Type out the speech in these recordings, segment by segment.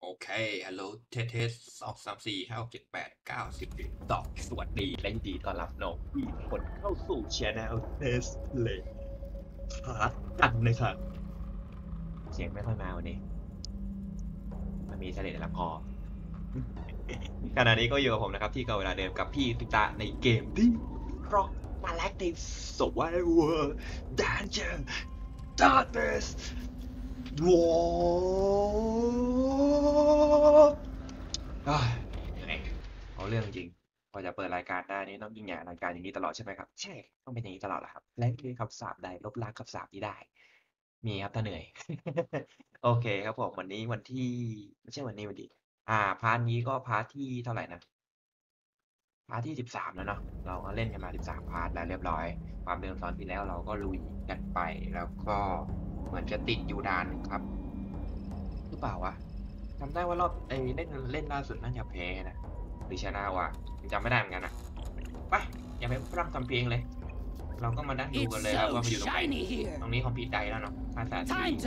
โอเคฮัลโหลเทส2 3 4 5 6 7 8 9 10 12สวัสดีและยินดีต้อนรับน้องทุกคนเข้าสู่ช anel เทสเลยพาร์ทกันนะครับเสียงไม่ค่อยมาวันนี้มันมีเสน่ห์ในลำคอขณะนี้ก็อยู่กับผมนะครับที่เก่าเวลาเดิมกับพี่ตุตาในเกมที่ร็อกมาแลกในสวายเวิร์ดันเจอร์ดาร์เบสวอร์เอาเรื่องจริงพอจะเปิดรายการได้นี่ต้องยิ่งใหญ่รายการอย่างนี้ตลอดใช่ไหมครับใช่ต้องเป็นอย่างนี้ตลอดแหละครับและคือคำสาปใดลบล้างคำสาปนี้ได้มีครับถ้าเหนื่อย โอเคครับผมวันนี้วันที่ไม่ใช่วันนี้วันที่พาร์ทนี้ก็พาร์ทที่เท่าไหร่นะพาร์ทที่13แล้วเนาะเราก็เล่นกันมา13พาร์ทแล้วเรียบร้อยความเดิมตอนที่แล้วเราก็ลุยกันไปแล้วก็เหมือนจะติดอยู่ด่านครับหรือเปล่าวะจำได้ว่ารอบเล่นล่าสุดน่าจะแพ้นะหรือชนะวะจำไม่ได้เหมือนกันนะไปอย่าไปพร่ำทำเพลงเลยเราก็มานั่งดูกันเลยครับว่ามันอยู่ตรงไหนตรงนี้คอมพิวได้แล้วเนาะภาษาจีน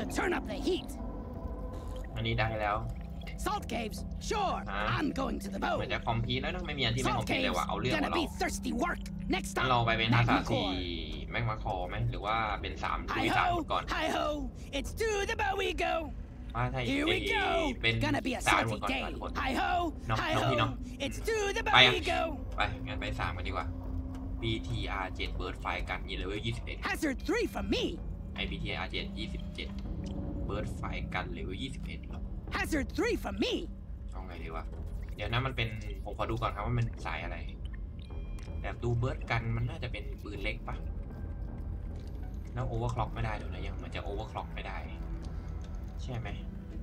อันนี้ได้แล้ว Salt caves, sure. I'm going to the boat. เหมือนจะคอมพิวแล้วไม่มีอันที่ไม่คอมพิวเลยว่ะเอาเรื่องของเรา thirsty work. Next เรา time. ไปเป็นภาษา4แม็กมาคอไหมหรือว่าเป็น3ลุย3ก่อน Hi ho, it's to the boat we go. Here we go. เป็น Gonna be a salty day. Hi ho, hi ho, it's to the boat we go. ไปงั้นไป3กันดีกว่า BTR 7 Bird Fly กันเลเวล21 Hazard 3 from me. BTR 7 27 Bird Fly กันเลเวล21หรอ Hazard 3 from me. เอาไงดีวะเดี๋ยวนะมันเป็นผมขอดูก่อนครับว่ามันสายอะไรแบบดูเบิร์ดกันมันน่าจะเป็นปืนเล็กปะแล้วโอเวอร์คล็อกไม่ได้เลยนะยังมันจะโอเวอร์คล็อกไม่ได้ใช่ไหม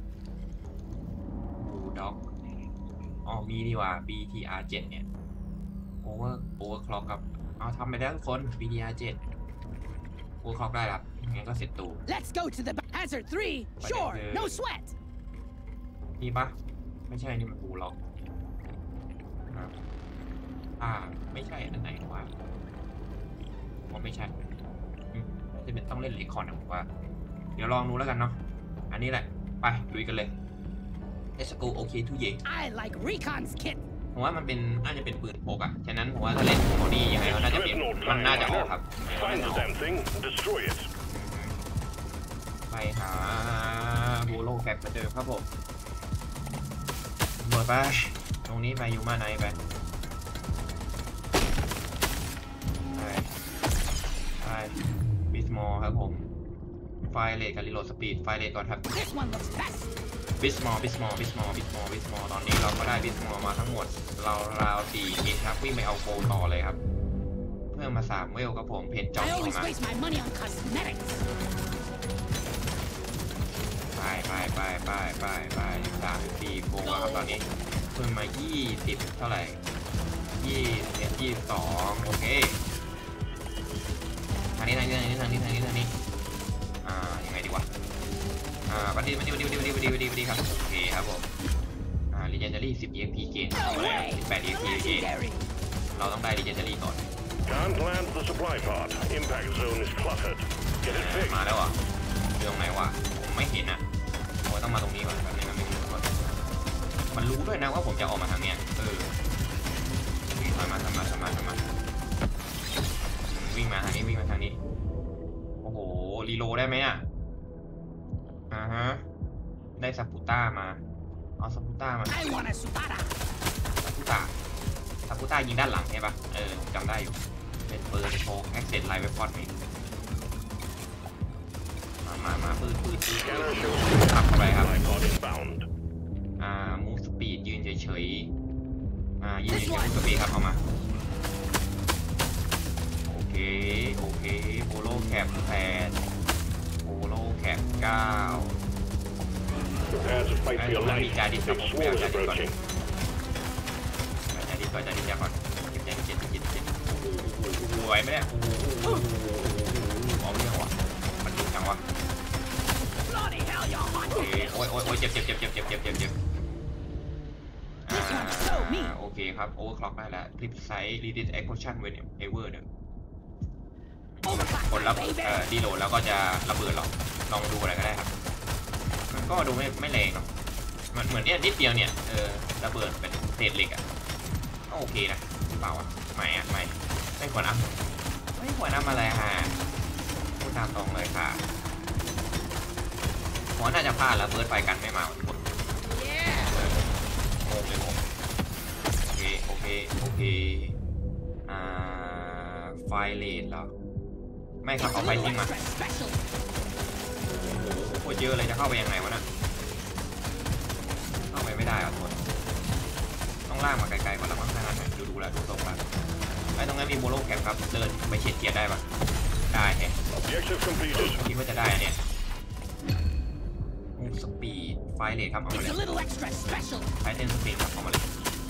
บูด็อกอ๋อมีดีว่า BTR 7เนี่ยโอเวอร์คล็อกครับเอาทำไปแล้วทุกคน BTR 7โอเวอร์คล็อกได้ครับงั้นก็เสร็จตู Let's go to the Hazard 3. Sure, no sweat. นี่ปะไม่ใช่นี่มันบูล็อกนะไม่ใช่อันไหนวะว่าไม่ใช่จะเป็นต้องเล่นเลคคอร์ดนะผมว่าเดี๋ยวลองดูแล้วกันเนาะอันนี้แหละไปลุยกันเลย Let's go โอเคทุกอย่าง I like Recon's kit ผมว่ามันเป็นน่าจะเป็นปืนพกอ่ะฉะนั้นผมว่าถ้าเล่นโมดี้ยังไงก็น่าจะเป็นมันน่าจะออกครับไปหาบูโลแคปมาเจอครับผมหมดไปตรงนี้ไปยูมาไนไปบิสมอลครับผมไฟเลทกับรีโหลดสปีดไฟเลทก่อนครับบิสมอลตอนนี้เราก็ได้บิสมอลมาทั้งหมดราว4 มิลครับวิ่งไปเอาโกต่อเลยครับเพิ่มมา3 เวลครับผมเพนจ็อบมาไป3-4 โกครับตอนนี้เพิ่มมา20เท่าไหร่22โอเคทางนี้ยังไงดีวะวันดีครับโอเคครับผมLegendary 10 EXP เกณฑ์เอาแล้ว18 EXP เกณฑ์เราต้องได้ Legendary ก่อนมาแล้วอ่ะตรงไหนวะผมไม่เห็นอ่ะโอ้ต้องมาตรงนี้ก่อนแบบนี้มันไม่รู้ก่อนมันรู้ด้วยนะว่าผมจะออกมาทางเนี้ยวิ่งมาทางนี้โอ้โหรีโลได้ไหมอ่ะฮะได้ซาปูต้ามาเอาซาปูต้ามาซาปูต้ายิงด้านหลังใช่ปะผมจำได้อยู่เป็นปืนโชว์แอคเซนต์ไลท์เวฟอนนี่มาปืนขับเข้าไปครับมูฟสปีดยืนเฉยยืนมูฟสปีดครับเอามาโอเคโปโลแคป8โปโลแคป9แล้วมีจาดิสครับผมไม่เอาจาดิสก่อนจาดิสก่อนเก็บแดง7ไหวไหมเนี่ยเอาเรื่องวะมันดุจังวะโอ้ยเจ็บโอเคครับโอเวอร์คล็อกได้แล้วคลิปไซส์รีดิสแอคชั่นเวนเอเวอร์เนี่ยคนรับดีโหลดแล้วก็จะระเบิดหรอกลองดูอะไรก็ได้ครับมันก็ดูไม่แรงเนาะมันเหมือนเนี่ยนิดเดียวเนี่ยระเบิดเป็นเศษเหล็กอ่ะก็โอเคนะเปล่าอ่ะไม่ควรอัพอะไรฮะพูดตามตรงเลยค่ะหัวน่าจะพลาดแล้วเบิร์ดไฟกันไม่มาทุกคนงงเลยผมโอเคไฟเลนเหรอไม่ครับเอาไฟทิ้งมาโอ้โหเยอะเลยจะเข้าไปยังไงวะน่ะเข้าไปไม่ได้อ่ะทุกคนต้องลากมาไกลๆก่อนแล้วมั้งถ้างั้นดูแล้วดูตรงแล้วไอ้ตรงนั้นมีโมโลแคปครับเดินไปเฉียดเกียร์ได้ปะได้แฮะคิดว่าจะได้เนี่ยมูฟสปีดไฟเลทครับเอามาเลยไฟเทนสปีดครับเอามาเลย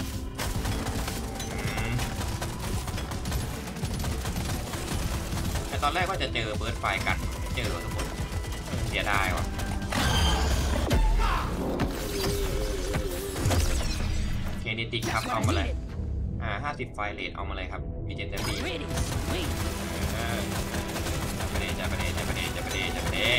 แต่ตอนแรกว่าจะเจอเบิร์ดไฟกันเจอทุกคนเสียดายวะเคเนติกครับเอามาเลย50ไฟเลทเอามาเลยครับมีเจนเซอรี่จะไปเด้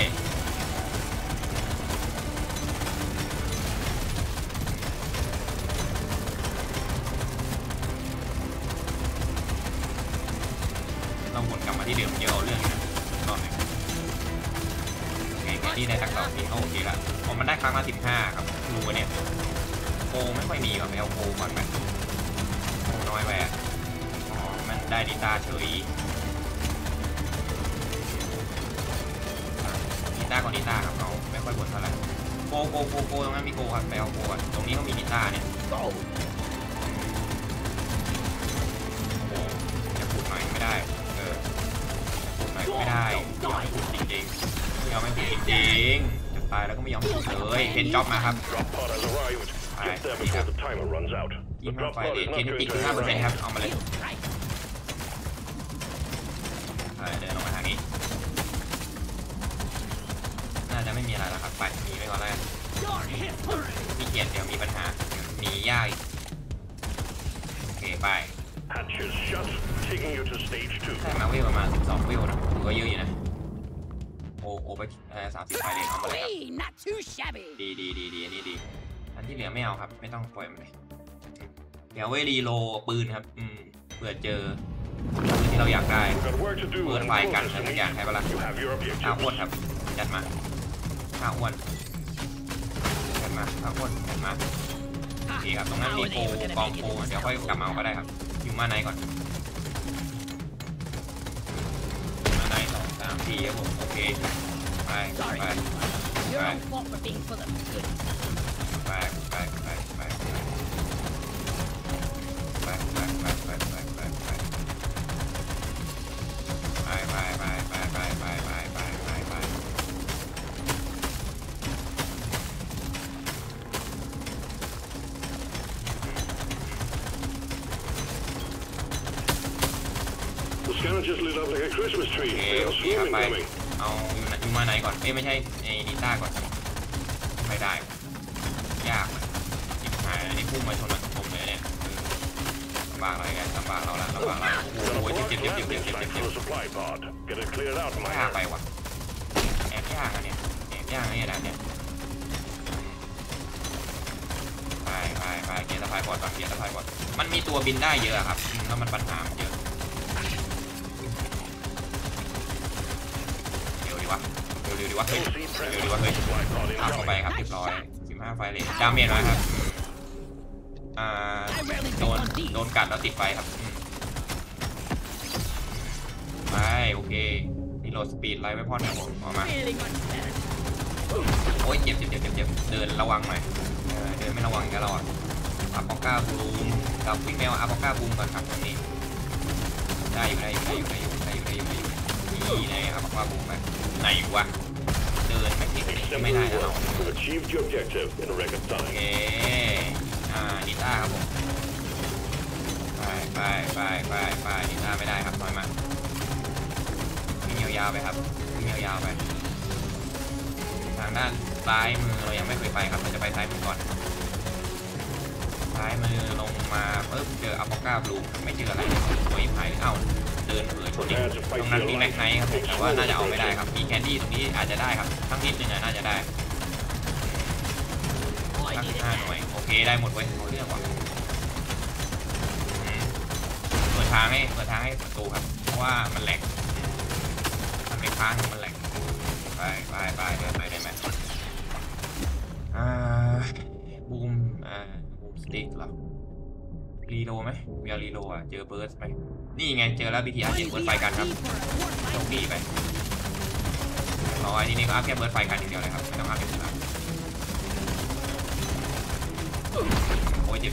เราวนกลับมาที่เดิมเยอะเอาเรื่องนะรอบนึงโอเคแค่นี้ได้สัก2ทีโอเคละมันได้ครั้งละ15ครับดูเนี่ยโกไม่ค่อยมีกับไปเอาโกก่อนไหมโกน้อยแหวะมันได้ดิต้าเฉยดิต้าก่อนดิต้าครับเราไม่ค่อยบ่นเท่าไหร่โกตรงนั้นมีโกครับไปเอาโกก่อนตรงนี้ก็มีดิต้าเนี่ยโอ้โหจะพูดหน่อยไม่ได้พูดหน่อยไม่ได้ยอมพูดจริงๆยอมไม่พูดจริงจะตายแล้วก็ไม่ยอมพูดเลยเห็นจ็อบมาครับไปนี่ครับ25ไฟเลทเคเนติก15%ครับเอามาเลยเดินลงมาทางนี้น่าจะไม่มีอะไรแล้วครับไปหนีไปก่อนแล้วมีเกียรติเดี๋ยวมีปัญหาหนียากโอเคไปใช่มาวิวประมาณ12วิวนะก็เยอะอยู่นะโอ้ไป30ไฟเลทเอามาเลยครับดีอันนี้ดีอันที่เหลือไม่เอาครับไม่ต้องปล่อยมันเลยเดี๋ยวไว้รีโลปืนครับเผื่อเจอที่เราอยากได้เปิดไฟกันอะไรทุกอย่างใช่ปะล่ะอ้วนครับจัดมาอ้วนจัดมาอ้วนจัดมาโอเคครับตรงนั้นมีโกกองโกเดี๋ยวค่อยกลับมาก็ได้ครับอยู่มาไหนก่อนมาไหน2 3 4ครับผมโอเคไปโอเคครับไปเอาอยู่มาไหนก่อนไม่ใช่ไอ้นิต้าก่อนไม่ได้ยากจิบหายอันนี้พุ่งมาชนผมเลยเนี่ยลำบากอะไรกันลำบากเราละโอ้โหเจ็บยากไปว่ะแอบยากอะเนี่ยนะเนี่ยไปเกียร์สะพายก่อนมันมีตัวบินได้เยอะครับแล้วมันปัญหาเยอะเร็วดีวะเฮ้ยเข้าไปครับเรียบร้อย15ไฟเลยดาเมจนะครับโดนกัดแล้วติดไฟครับไปโอเคนี่โหลดสปีดไลท์ไว้พอดครับผมออกมาโอ้ยเจ็บเดินระวังหน่อยเดินไม่ระวังกันเราอัปปอก้าบูมกับวิ่งแมวอัปปอก้าบูมก่อนครับตรงนี้ได้อยู่นี่ไงอัปปอก้าบูมไปไหนวะเดินไม่ติดไม่ได้แล้วโอเคนิต้าครับผมไปนิต้าไม่ได้ครับน้อยมากวิ่งยาวๆไปครับทางด้านซ้ายมือเรายังไม่เคยไปครับเราจะไปซ้ายมือก่อนซ้ายมือลงมาปุ๊บเจออัปปอก้าบลูไม่เจออะไรโอ้ยหายเอ้าเดินเผยชนอีกตรงนั้นมีแม็กไนท์ครับผมแต่ว่าน่าจะเอาไม่ได้ครับมีแคนดี้ตรงนี้อาจจะได้ครับทั้งนิดนึงน่าจะได้ทั้งเคได้หมดเว้ยเอาเรื่องว่ะเปิดทางให้ประตูครับเพราะว่ามันแหลกมันไม่ค้างมันแหลกไปเดินไปไหมบูมสติ๊กเหรอรีโลไหมเวลรีโลอ่ะเจอเบิร์ดไปนี่ไงเจอแล้ว BTR เบิร์ดไฟกันครับโชคดีไปรอไอ้นี่ก็อัพแค่เบิร์ดไฟกันอย่างเดียวเลยครับไม่ต้องอัพอย่างอื่นโอ้ยเจ็บ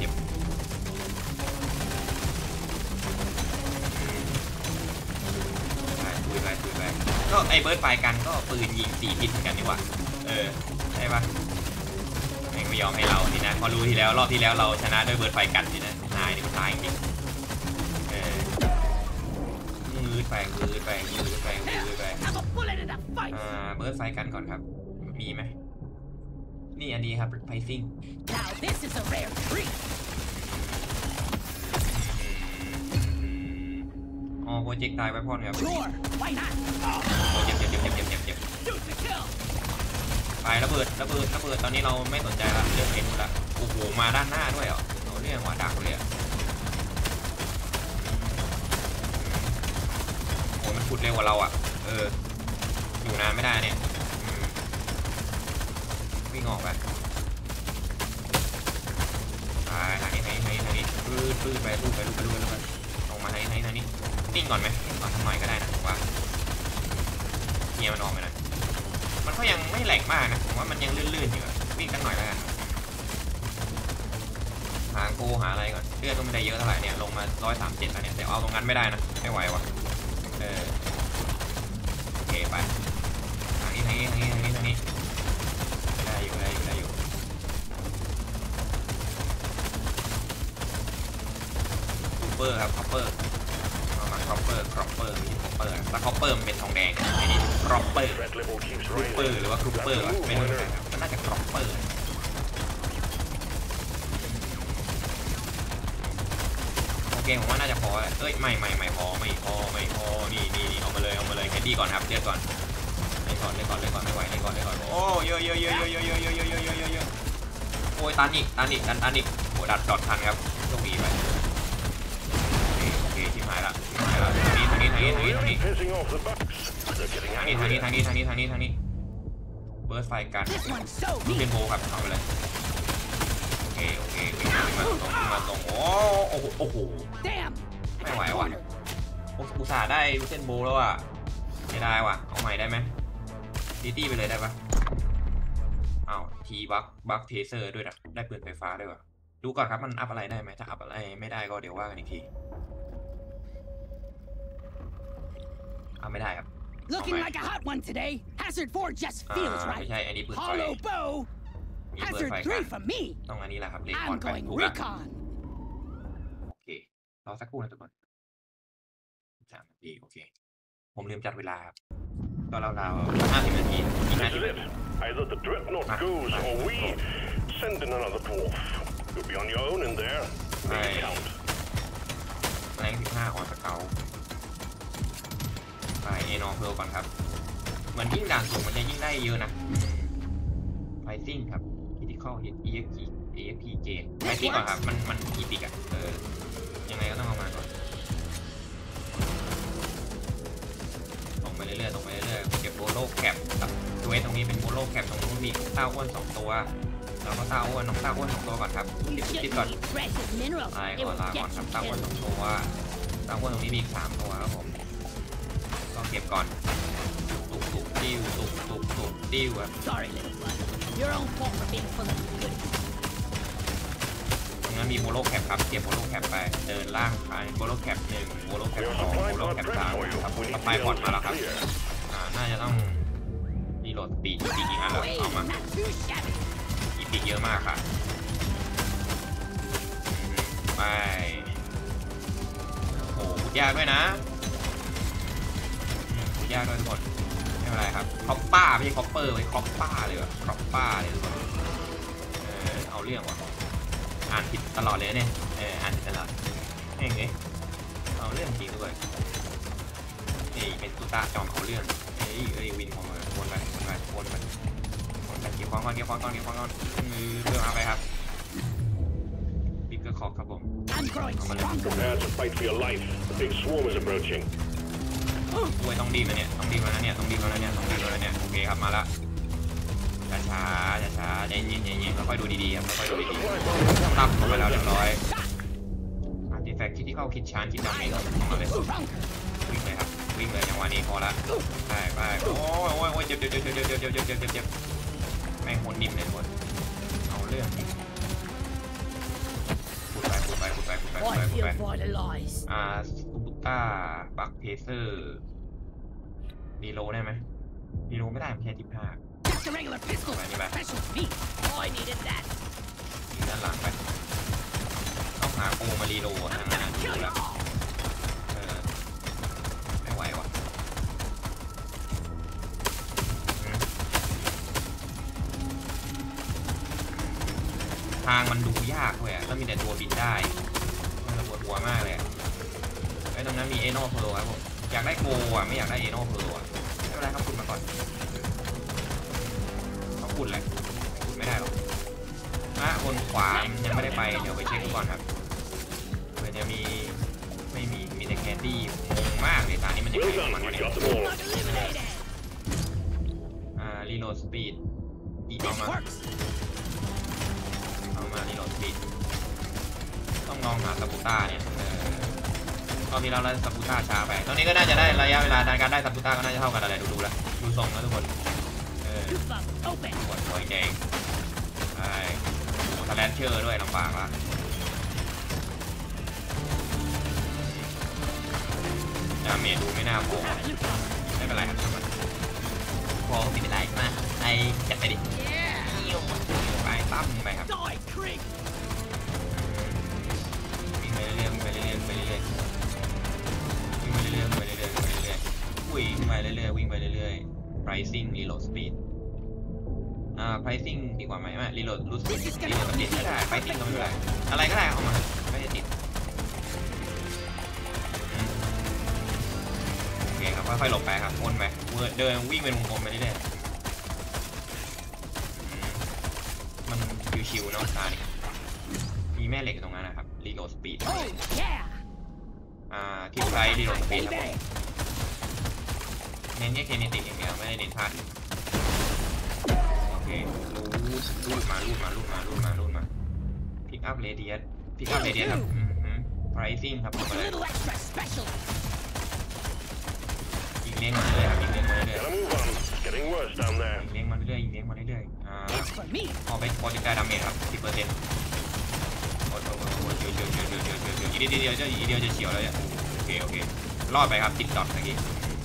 คุยไปก็ไอ้เบิร์ดไฟกันก็ปืนยิง4 ทิศเหมือนกันนี่หว่าใช่ปะไม่ยอมให้เรานี่นะพอรู้ทีแล้วรอบที่แล้วเราชนะด้วยเบิร์ดไฟกันนี่นะนายนี่มันตายจริงมืดไปเบิร์ดไฟกันก่อนครับมีไหมนี่อันนี้ครับไพซิ่งโปรเจกต์ตายไปพ่อเนี่ยเจ็บไประเบิดตอนนี้เราไม่สนใจละเรื่องเอ็นละโอ้โหมาด้านหน้าด้วยเหรอเราเรื่องหัวดักเลยโอ้มันขุดเร็วกว่าเราอยู่นานไม่ได้เนี่ยวิ่งออกไปทางนี้ปื้ดไปลูกลงมาทางนี้นิ่งก่อนไหมก่อนทำหน่อยก็ได้นะว่าเกียร์มันออกไปหน่อยมันก็ยังไม่แหลกมากนะผมว่ามันยังลื่นอยู่วิ่งกันหน่อยแล้วกันหาโกหาอะไรก่อนเลือดก็ไม่ได้เยอะเท่าไหร่เนี่ยลงมา137แล้วเนี่ยแต่เอาตรงนั้นไม่ได้นะไม่ไหววะโอเคไปทางนี้ได้อยู่คูเปอร์ครับคอปเปอร์ครอปเปอร์แล้วคอปเปอร์มันเป็นทองแดงไอ้นี่ครอปเปอร์หรือว่าครูเปอร์ไม่รู้มันน่าจะครอปเปอร์โอเคผมว่าน่าจะพอไม่พอนี่เอามาเลยแคนดี้ก่อนครับเลือดก่อนไม่ไหวเลยก่อนโอ้เยอะโอ้ยตันอีกโหดัดจอดทันครับโชคดีไปโอเคที่หายละทางนี้เบิร์ดไฟกันลูกเป็นโบครับเอาไปเลยโอเคมาตรงโอ้โหไม่ไหวว่ะอุตส่าห์ได้ลูกเส้นโบแล้วอ่ะไม่ได้ว่ะเอาใหม่ได้ไหมตี้ไปเลยได้ปะอ้าวทีบัคเทเซอร์ด้วยนะได้ปืนไฟฟ้าด้วยวะดูก่อนครับมันอัพอะไรได้ไหมถ้าอัพอะไรไม่ได้ก็เดี๋ยวว่ากันอีกทีไม่ได้ครับ Looking like a hot one today. Hazard 4 just feels right. ไม่ใช่อันนี้ปืนไฟ Hollow bow. Hazard 3 for me. ต้องอันนี้แหละครับเรคคอ I'm ร์ดไป going ถูกแล้ว recon. โอเครอสักครู่นะทุกคน3 นาทีโอเคผมลืมจัดเวลาครับก็ราวๆ50 นาทีอีก50 นาที Either the dreadnought goes or we send in another dwarf. You'll be on your own in there. Make it count. แรง15ออนสเกลไปเอนอเพลก่อนครับเหมือนยิ่งด่านสูงมันจะยิ่งได้เยอะนะไฟซิ่งครับคิติคอลEXP เกมไฟซิ่งก่อนครับมันอีพิกยังไงก็ต้องเอามาก่อนตรงไปเรื่อยเก็บโบโลแคปกับด้วยตรงนี้เป็นโบโลแคปตรงนู้นมีเต้าอ้วน2 ตัวแล้วก็เต้าอ้วน2 ตัวก่อนครับติดก่อนลาก่อนครับเต้าอ้วน2 ตัวเต้าอ้วนตรงนี้มี3 ตัวครับผมต้องเก็บก่อนตุกดิ้วอะ Sorry, little one. Your own fault for being full of good. ตรงนั้นมีโบโลแคปครับเก็บโบโลแคปไปเดินล่างไปโบโลแคป1โบโลแคป2โบโลแคป3ครับสไปพอร์ตมาแล้วครับน่าจะต้องรีโหลดปีกอีกอันแล้วเอามาอีปีกเยอะมากค่ะไปโอ้ยากด้วยนะยากด้วยทุกคนไม่เป็นไรครับคอปป้าไม่ใช่คอปเปอร์ไว้คอปป้าเลยว่ะคอปป้าเลยทุกคนเอาเรื่องว่ะอ่านผิดตลอดเลยเนี่ยอ่านผิดตลอดเฮ้ยเอาเรื่องจริงด้วยนี่เป็นตุตาจอมเอาเรื่องวินของมันวนไปเก็บของก่อนเรื่องเอาไปครับคอกครับผม I'm growing stronger. Prepare to fight for your life. The big swarm is approaching. โอ้ยต้องดีมาเนี่ยต้องดีมาแล้วเนี่ยต้องดีมาแล้วเนี่ยต้องดีมาแล้วเนี่ยโอเคครับมาละช้าใจเย็นค่อยๆดูดีๆครับค่อยๆดูดีๆตับเข้าไปแล้วเรียบร้อยอาร์ติแฟกต์ที่เข้าคิดชานคิดดำเองเข้ามาเลยวิ่งเลยครับวิ่งเลยจังหวะนี้พอละไปโอ้ยเจ็บแม่งโหดนิ่มเลยทุกคนเอาเรื่องขุดไป I feel vitalized. ซูบุต้าบักเพเซอร์รีโลได้ไหมรีโลไม่ได้แค่15 Just a regular pistol. Special feat. Oh, I needed that. ด้านหลังไปต้องหาโกมารีโลทางนั้นดูแล้วไม่ไหวว่ะทางมันดูยากเลยแล้วมีแต่ตัวบินได้มันปวดหัวมากเลยไอ้ตรงนั้นมีเอโนเพลครับผมอยากได้โกไม่อยากได้เอโนเพลไม่เป็นไรครับคุณมาก่อนเขาคุณเลยคุณไม่ได้หรอกคนขวายังไม่ได้ไปเดี๋ยวไปเช็คดูก่อนครับเผื่อจะไม่มีแต่แคนดี้งงมากเลยตานี้มันยังไงของมันวะเนี่ยรีโหลดสปีดเอามารีโหลดสปีดต้องลองหาซาบูต้าเนี่ยตอนนี้เราได้ซาบูต้าช้าไปตอนนี้ก็น่าจะได้ระยะเวลาในการได้ซาบูต้าก็น่าจะเท่ากันอะไรดูแล้วดูทรงแล้วทุกคนปวดหัวแดงใช่ทะเลนเชอร์ด้วยลำบากละดาเมจดูไม่น่าพอไม่เป็นไรครับพอไม่เป็นไรมาไอจัดไปดิไปตั้มไปครับวิ่งไปเรื่อยวิ่งไปเรื่อยวิ่งไปเรื่อยวิ่งไปเรื่อย pricing reload speed pricing ดีกว่าไหมreload speed ก็ได้ pricing ก็ไม่เป็นไรอะไรก็ได้เอามาไม่ได้ติดโอเคครับค่อยๆหลบไปครับวนไปเดินวิ่งเป็นวงกลมไปเรื่อยมันชิวๆเนาะตานี่มีแม่เหล็กตรงนั้นนะครับ reload speed ที่ใช้ reload speed ครับผมเน้นแค่เคเนติกอย่างเดียวไม่ได้เน้นพาดโอเครูดมาพิกอัพเรเดียสครับpricing ครับผมเลยยิงเลี้ยงมาเรื่อยครับยิงเลี้ยงมาเรื่อยพอไปพอจะได้ดาเมจครับ 10%โอ้อีเดียวจะเฉียวแล้วเนี่ยโอเครอดไปครับ10 ดอทเมื่อกี้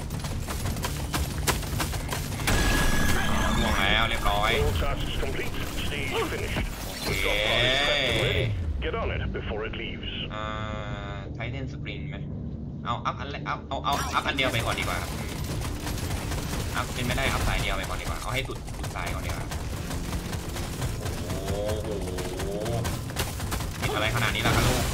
ล่วงแล้วเรียบร้อยโอเคไทเทนสปริงไหมเอาอัพอันเดียวไปก่อนดีกว่าครับอัพเป็นไม่ได้อัพสายเดียวไปก่อนดีกว่าเอาให้สุดสายก่อนดีกว่าโอ้โหติดอะไรขนาดนี้ล่ะครับลูก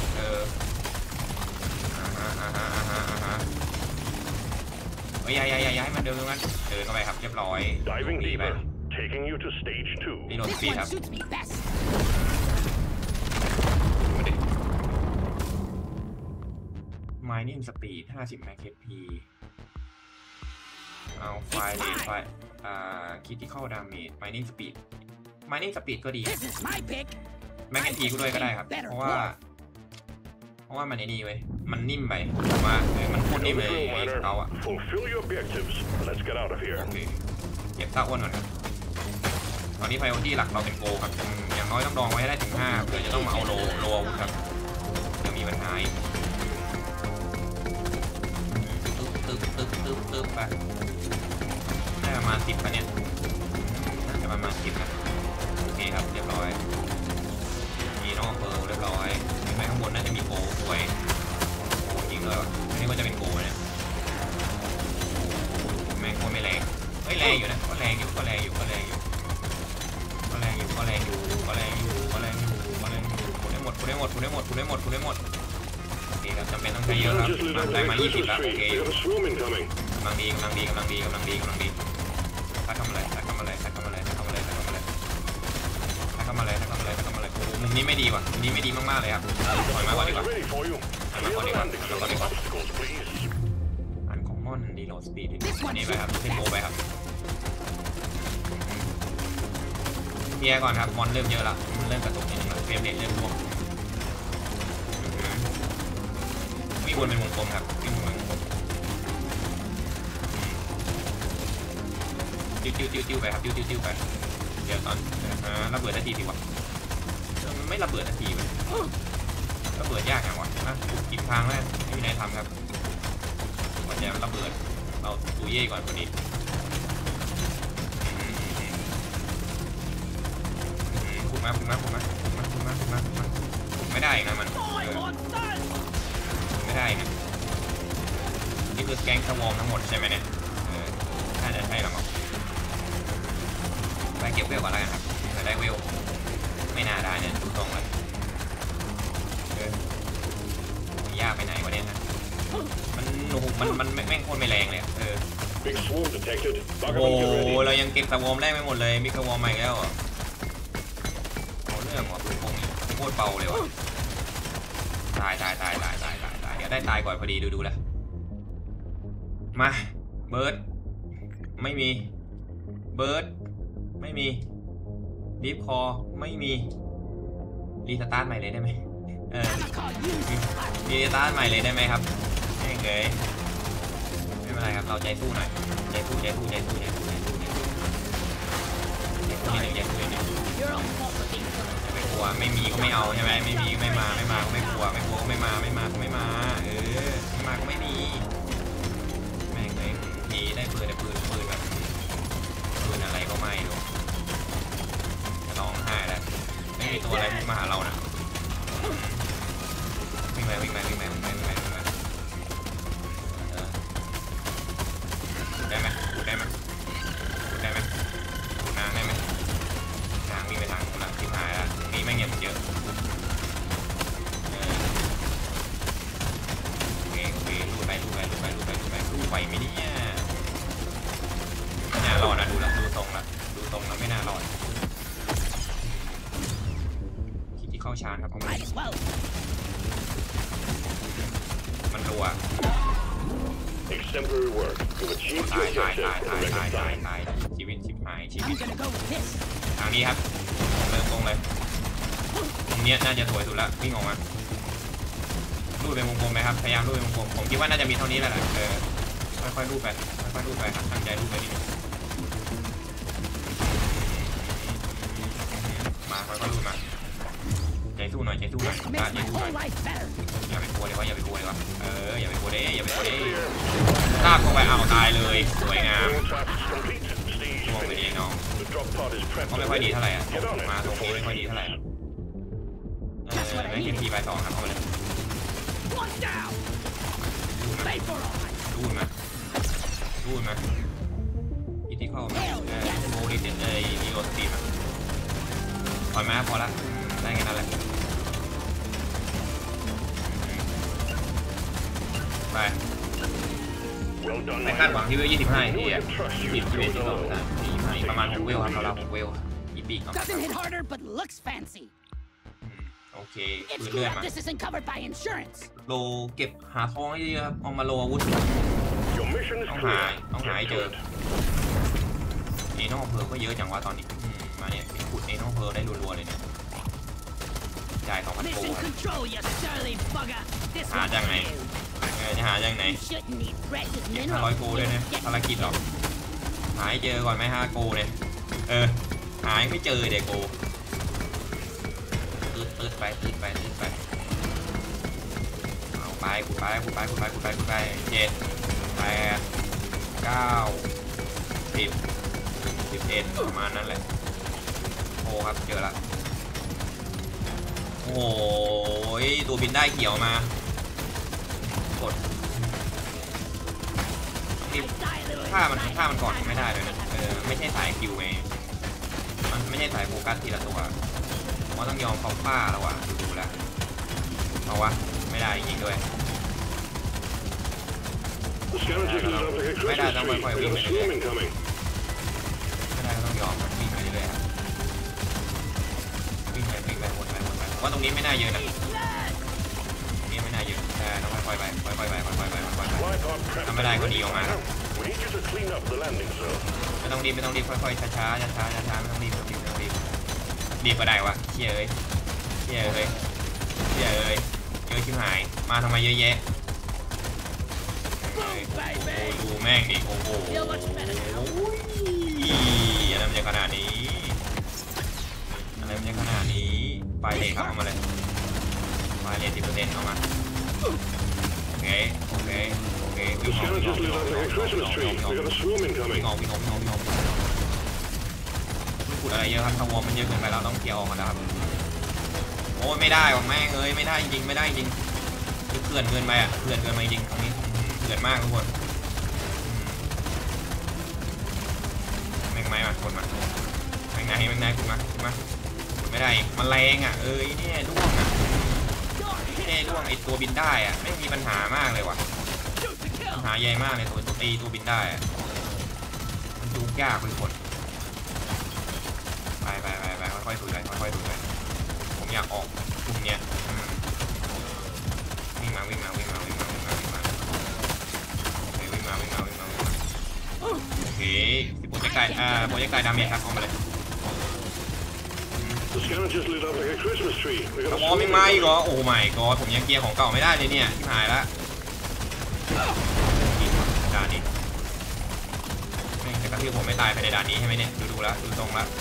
อย่าให้มันเดินกันเดินเข้าไปครับเรียบร้อยดีไปรีโหลดสปีดครับmining speed 50 max HP เอาไฟเลนไฟcritical damage mining speed ก็ดีแม็กแอนทีก็ด้วยก็ได้ครับเพราะว่ามันไอ้นี่เว้ยมันนิ่มไปผมว่ามันโคตรนิ่มเลยไอ้เขาอะโอเคเก็บตาอ้วนก่อนครับตอนนี้ไพโอที่หลักเราเป็นโกครับอย่างน้อยต้องดองไว้ให้ได้ถึง5เผื่อจะต้องมาเอาโลอาวุธครับจะมีปัญหาตึ๊บไปได้ประมาณ10เนี่ยน่าจะประมาณ10นะโอเคครับเรียบร้อยมีนอกเบอร์เรียบร้อยไปข้างบนน่าจะมีโกสวยโกจริงเลยนี่ก็จะเป็นโกเนี่ยแม่งโคตรไม่แรงแรงอยู่นะก็แรงอยู่พูดได้หมดโอเคครับจำเป็นต้องใช้เยอะครับได้มา20แล้วโอเคกำลังดีถ้าทำอะไรโอ้โหมึงนี้ไม่ดีว่ะมุมนี้ไม่ดีมากๆเลยครับถอยมาก่อนดีกว่า Ready for you. ถอยมา Clear ก่อน the ดีกว่า landing ถอยมาก่อน zone. ดีกว่า Obstacles, please. อันคอมมอนดีโหลดสปีดอันนี้ไปครับเทมโปไปครับเคลียร์ก่อนครับมอนเริ่มเยอะแล้วมันเริ่มกระตุกนิดนึงแล้วเฟรมเรทเริ่มร่วงวิ่งวนเป็นวงกลมครับวิ่งวนเป็นวงกลมติ้วไปครับติ้วไปเดี๋ยวตอนระเบิดนาทีดีวะมันไม่ระเบิดนาทีเลยระเบิดยากอย่างวะนะกินทางแล้วไม่มีอะไรทำครับก่อนจะระเบิดเราตูเย่ก่อนพอดีขุดมาไม่ได้นะมันไม่ได้นะนี่คือแก๊งสวอมทั้งหมดใช่ไหมเนี่ยน่าจะใช่หรอมั้งไปเก็บเวลก่อนแล้วกันครับจะได้เวลไม่น่าได้เนี่ยดูตรงเลยยากไปไหนวะเนี่ยฮะมันแม่งโคตรไม่แรงเลย Big swarm detected. โอ้ Bugger, get ready. เรายังเก็บสวอมได้ไม่หมดเลยมิกสวอมใหม่แล้วเอาเรื่องว่ะปืนพงนี่โคตรเบาเลยว่ะตายเดี๋ยวได้ตายก่อนพอดีดูแล้วมาเบิร์ดไม่มีเบิร์ดไม่มีดิฟคอไม่มีรีสตาร์ทใหม่เลยได้ไหมรีสตาร์ทใหม่เลยได้ไหมครับไม่เคยไม่เป็นไรครับเราใจสู้หน่อยใจสู้นิดนึงไม่กลัวไม่มีก็ไม่เอาใช่ไหมไม่มีก็ไม่มาก็ไม่กลัวไม่ก็ไม่มาก็ไม่มาก็ไม่มีแม่งเลยทีได้ปืนแบบปืนอะไรก็ไม่รู้จะร้องไห้แล้วไม่มีตัวอะไรพุ่งมาหาเรานะวิ่งไปได้ไหมทางวิ่งไปทางนู้นที่หายแล้วตรงนี้ไม่เงียบเยอะโอเคลูบไปไหมเนี่ยไม่น่ารอดนะดูทรงแล้วไม่น่ารอดคิดที่เข้าชาร์จครับมันรัว Exemplary work. You've achieved your objective in the record time. ตายชีวิตหายชีวิตทางนี้ครับตรงเลยตรงนี้น่าจะสวยสุดละวิ่งออกมารูดเป็นวงกลมไหมครับพยายามรูดเป็นวงกลมผมคิดว่าน่าจะมีเท่านี้แหละค่อยๆรูดไปครับตั้งใจรูดไปนิดนึงมาค่อยๆรูดมาใจสู้หน่อยอย่าไปกลัวเลยวะอย่าไปกลัวเลยลากเข้าไปเอาตายเลยสวยงาม All tasks complete. Stage มองไป finished. ดีน้อง The drop pod is prepped. เขาไม่ค่อยดีเท่าไหร่อ่ะ Get on it มาตรงนี้ before ไม่ค่อยดี it เท่าไหร่ leaves. ไม่เห็นทีไป2ครับเข้ามาเลยรูดมาอีที่เข้ามาโมดิเซนอีโอสตีมาถอยมาพอละได้แค่นั้นแหละไป Well done, ไม่ my คาดหวัง friend. ที่เวล 25 I ที่ knew I could trust you to do it alone. ประมาณ6 เวลครับเรา6 เวลอีปีกเนาะ Doesn't hit harder, but looks fancy. โอเค It's ปืน too เลื่อน bad มา this isn't covered by insurance. โลเก็บหาทองเยอะๆครับเอามาโลอาวุธ Your mission is ต้อง clear. หาให้ Get เจ to อ it. เอโน่เพอก็เยอะจังวะตอนนี้มาเนี่ยขุดเอโน่เพอได้รัวๆเลยเนี่ยจ่าย2,000 โก Mission control, you surly bugger. This หา one's จากไหน you. จะหาจากไหน You shouldn't need precious เก็บ minerals. 500 โกด้วยนะภารกิจหรอกหาให้เจอก่อนไหม5 โกเนี่ยหาไม่เจอเด็กโกตืดไปเอาไปขุดไป7 8 9 10 11ประมาณนั้นแหละโอ้ครับเจอละโอ้ยตัวบินได้เกี่ยวมากดถ้ามันก่อนไม่ได้เลยนะไม่ใช่สายคิวไงมันไม่ใช่สายโฟกัสทีละตัวผมว่าต้องยอมเขาฆ่าแล้วว่ะดูแล้วเอาวะไม่ได้จริงด้วย The scavengers is up to hit Christmas tree. We have a swarm incoming. ไม่ได้ก็ต้องยอมวิ่งไปเรื่อยๆครับวิ่งไปวนไปว่าตรงนี้ไม่น่าเยอะนะตรงนี้ไม่น่าเยอะแต่ต้องค่อยๆไปค่อยๆไปค่อยๆไปค่อยๆไป ทำไม่ได้ก็ดีออกมาครับ We need you to clean up the landing zone. ไม่ต้องรีบค่อยๆช้าๆช้าๆช้าๆไม่ต้องรีบรีบก็ได้วะเชี่ยเอ้ยเยอะชิบหายมาทำไมเยอะแยะดูแม่งดิโอ้โหอะไรมันจะขนาดนี้ไฟเลทครับเอามาเลยไฟเลท10%เอามาโอเค The scavengers lit up like a Christmas tree. We got a swarm วิ่ง incoming. ออกไม่พูดอะไรเยอะครับทวมันเยอะเกินไปเราต้องเคลียร์ออกมาแล้วครับโอ้ยไม่ได้หรอกแม่งเอ้ยไม่ได้จริงคือเกลื่อนเกินไปอ่ะเกลื่อนเกินไปจริงตรงนี้เกลื่อนมากทุกคนแม่งไม้มาคนมาแม่งนายคุณมาคุณไม่ได้มันแรงอ่ะเนี่ยร่วงอ่ะร่วงไอตัวบินได้อ่ะไม่มีปัญหามากเลยว่ะปัญหาใหญ่มากเลยตัวบินได้อ่ะมันจุกยากทุกคนไปค่อยๆดูไปผมอยากออกกลุ่มเนี้ยวิ่งมาโอเควิ่งมาโอเคโปรเจกต์ไกดาเมจครับออกมาเลย The scavengers lit up like a Christmas tree. We ส got a มอ swarm ไม่มาอีก incoming. เหรอโอ้ไม่ก็ผมยังเกียร์ของเก่าไม่ได้เลยเนี่ยที่หายละด่านนี้แต่กระทืบผมไม่ตายภายในด่านนี้ใช่ไหมเนี่ยดูแล้วดูตรงแล้ว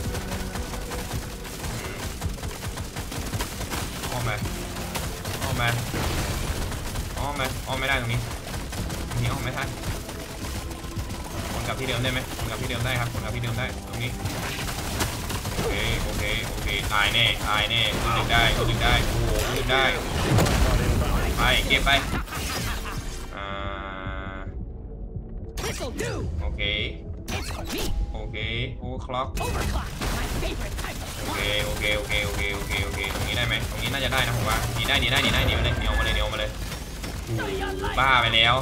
อ้อมไม่ได้ตรงนี้อ้อมไม่ทันวนกลับที่เดิมได้ไหมวนกลับที่เดิมได้ครับวนกลับที่เดิมได้ตรงนี้โอเคตายแน่คุณดึงได้โอ้โหคุณดึงได้ไปเก็บไปโอเคโอ้คล็อกโอเคตรงนี้ได้ไหมตรงนี้น่าจะได้นะผมว่าหนีได้มาเลยบ้าไปแล้ว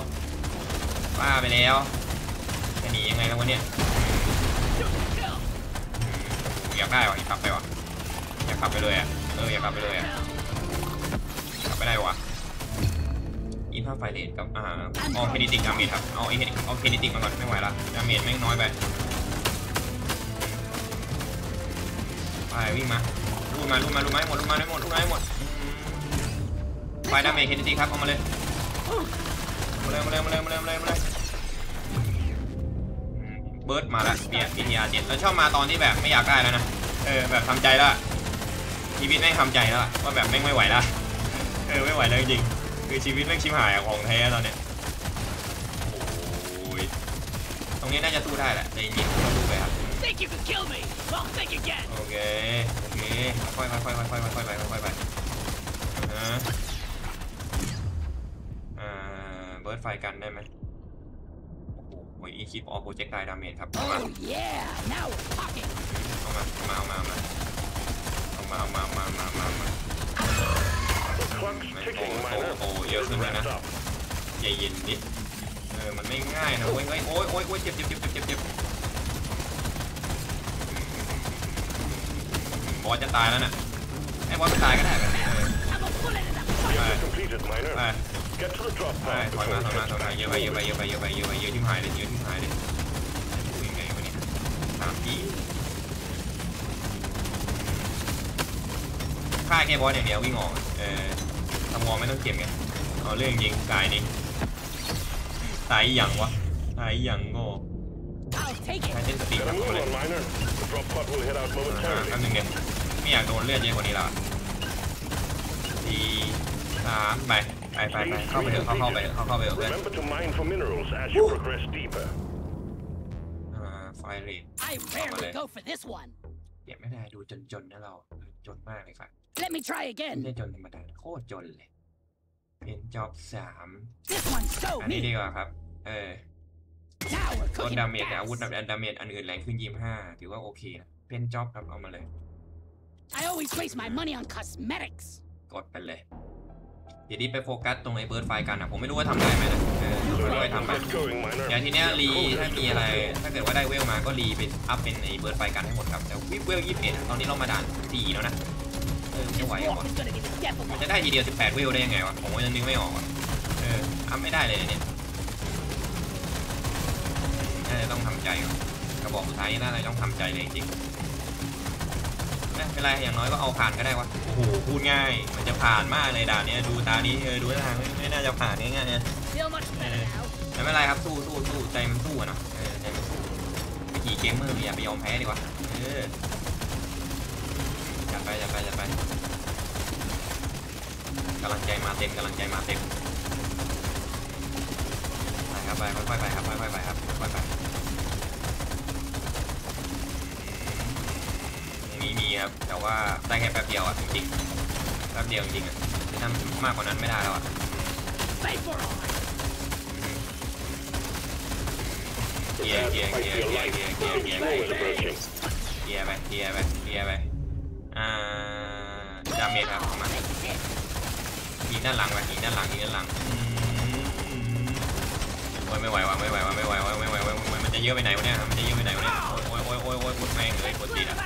จะหนียังไงแล้ววะเนี่ยอยากได้วะอยากขับไปเลยอ่ะอยากขับไปเลยอ่ะขับไปได้วะ25ไฟเลทกับเอาเครดิติกดาเมจครับเอาเครดิติกมาก่อนไม่ไหวละดาเมจแม่งน้อยไปวิ่งมาลูดมาให้หมดไฟดาเมจเครดิติกครับเอามาเลยเบิร์ดมาแล้วเนี่ย PTR 7แล้วชอบมาตอนที่แบบไม่อยากได้แล้วนะแบบทำใจแล้วชีวิตแม่งทำใจแล้วว่าแบบแม่งไม่ไหวแล้วไม่ไหวแล้วจริงๆคือชีวิตแม่งชิบหายของแท้ตอนเนี้ยโอ้ยตรงนี้น่าจะสู้ได้แหละแต่จริงๆต้องสู้ไปครับโอเคค่อยไปเบิร์ดไฟกันได้ไหมโอ้ยอีคิปออโปรเจกต์ไกดาเมจครับเอามาโอ้เยอะขึ้นเลยนะใจเย็นนิดมันไม่ง่ายนะโอ้ยเจ็บบอสจะตายแล้วน่ะให้บอสตายก็ได้แบบนี้ถอยมาเยอะไปที่หายเลยยังไงวะเนี่ย3 ทีฆ่าแค่บอสอย่างเดียววิ่งออกทำวอลไม่ต้องเก็บไงเอาเรื่องยิงตายนี่ตายอย่างวะตายอย่างโง่ใช้เส้นสติครับผมเลยแป๊บนึงเนี่ยไม่อยากโดนเลือดเยอะกว่านี้แล้ว4 3ไปเข้าไปเถอะเข้าไปเถอะเพื่อนไฟเรทเก็บไม่ได้ดูจนนะเราจนมากเลยครับไม่ใช่จนธรรมดาโคตรจนเลยเป็นจ็อบ3อันนี้ดีกว่าครับลดดาเมจแต่อาวุธดาเมจอันอื่นแรงขึ้น25ถือว่าโอเคนะเป็นจ็อบครับเอามาเลยกดไปเลยเดี๋ยวนี้ไปโฟกัสตรงไอ้เบิร์ดไฟกันนะผมไม่รู้ว่าทำได้ไหมนะค่อยๆทำไปเดี๋ยวทีเนี้ยรีถ้ามีอะไรถ้าเกิดว่าได้เวลมาก็รีไปอัพเป็นไอ้เบิร์ดไฟกันให้หมดครับแต่เวล21ตอนนี้เรามาด่าน4แล้วนะจะไหว This เหรอ dwarf is gonna be the death of มัน us. จะได้ทีเดียว18วิวได้ยังไงวะผมก็ยังนึกไม่ออกอ่ะทำไม่ได้เลยเนี่ยน่าจะต้องทำใจก่อนกระบอกสุดท้ายน่าจะต้องทำใจเลยจริงๆไม่เป็นไรอย่างน้อยก็เอาผ่านก็ได้วะโอ้โหพูดง่ายมันจะผ่านมากเลยด่านนี้ดูตานี้ดูทางไม่น่าจะผ่านง่ายๆ Feel much better now. ไม่เป็นไรครับสู้ใจมันสู้อะเนาะใจมันสู้วิธีเกมเมอร์อย่าไปยอมแพ้ดีกว่าจัดไปกำลังใจมาเต็มไปครับไปค่อยๆไปครับค่อยๆไปนี้มีครับแต่ว่าได้แค่แป๊บเดียวอ่ะจริงๆแป๊บเดียวจริงๆอ่ะถ้ามากกว่านั้นไม่ได้แล้วอ่ะ Fight for all. เกียร์ไปดาเมจครับมายิงด้านหลังโอ้ยไม่ไหวมันจะเยอะไปไหนวะเนี่ยโอ้ยแม่งเลยกดติดอ่ะ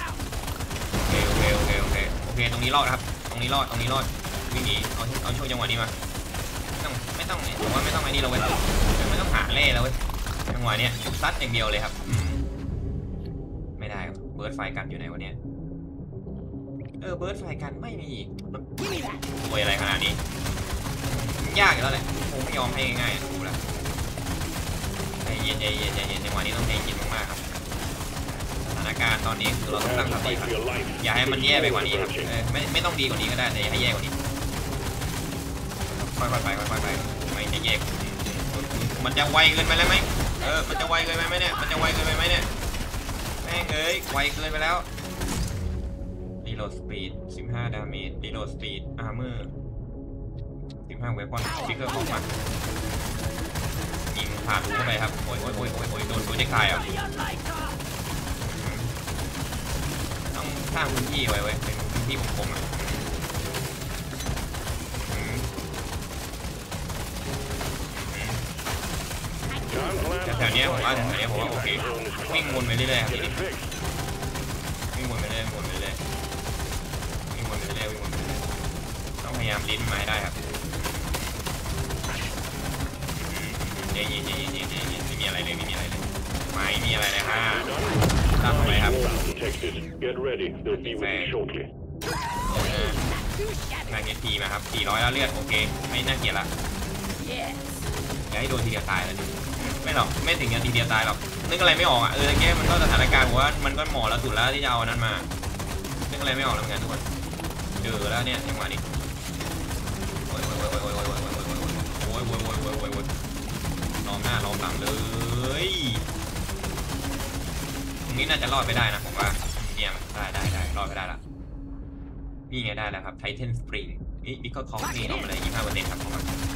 โอเคตรงนี้รอดครับตรงนี้รอดวิ่งหนีเอาช่วงจังหวะนี้มาไม่ต้องผมว่าไม่ต้องไอ้นี่เราเว้ยไม่ต้องหาเล่แล้วเว้ยจังหวะเนี้ยซัดอย่างเดียวเลยครับไม่ได้เบิร์ดไฟกันอยู่ไหนวะเนี่ยเบิร์ดไฟกันไม่มีตัวอะไรขนาดนี้ยากอยู่แล้วแหละคงไม่ยอมให้ง่ายๆดูแล้วใจเย็นจังหวะนี้ต้องใจเย็นมากๆครับสถานการณ์ตอนนี้คือเราต้องตั้งสติครับอย่าให้มันแย่ไปกว่านี้ครับไม่ต้องดีกว่านี้ก็ได้แต่อย่าให้แย่กว่านี้ค่อยๆไปไม่จะแย่มันจะไวเกินไปแล้วไหมมันจะไวเกินไปไหมเนี่ยแม่งไวเกินไปแล้วรีโหลดสปีด15ดาเมจรีโหลดสปีดอาร์เมอร์15เวพอนสปิเกอร์ออกมายิงผ่านเข้าไปครับโอ้ยโดนตัวเด็กคายอ่ะต้องสร้างพื้นที่ไว้เป็นพื้นที่คมๆอ่ะแถวนี้ผมว่าโอเควิ่งวนไปเรื่อยๆครับวิ่งวนไปเรื่อยต้องพยายามลิ้นมาให้ได้ครับเย็นไม่มีอะไรเลยไม่มีอะไรเลยฮะตั้งเข้าไปครับแม็กเนตทีมาครับ400แล้วเลือดโอเคไม่น่าเกลียดละอย่าให้โดนทีเดียวตายเลยไม่หรอกไม่ถึงกับทีเดียวตายหรอกนึกอะไรไม่ออกอ่ะแค่มันก็สถานการณ์ว่ามันก็เหมาะแล้วสุดแล้วที่จะเอานั้นมานึกอะไรไม่ออกแล้วเหมือนกันทุกคนเจอแล้วเนี่ยจังหวะนี้โอ้ยล้อมหน้าล้อมหลังเลยตรงนี้น่าจะรอดไปได้นะผมว่าเนี่ยได้รอดไปได้ละนี่ไงได้แล้วครับไทเทนสปริงนี่ก็คอสนี่เอามาเลย25%ครับผม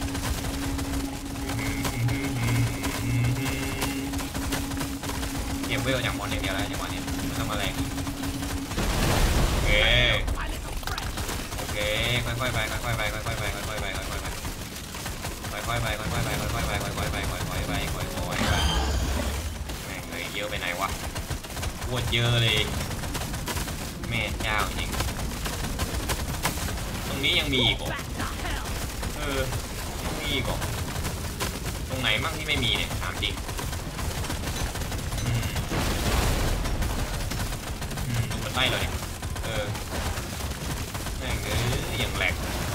เก็บเวลจากมอนอย่างเดียวแล้วจังหวะนี้ไม่ต้องมาแรงโอเคค่อยๆไปแม่งเลยเยอะไปไหนวะปวดเยอะเลยแม่เจ้าจริงตรงนี้ยังมีอีกมีอีกตรงไหนบ้างที่ไม่มีเนี่ยถามจริงดูมันไล่เลยแม่งอย่างแหลก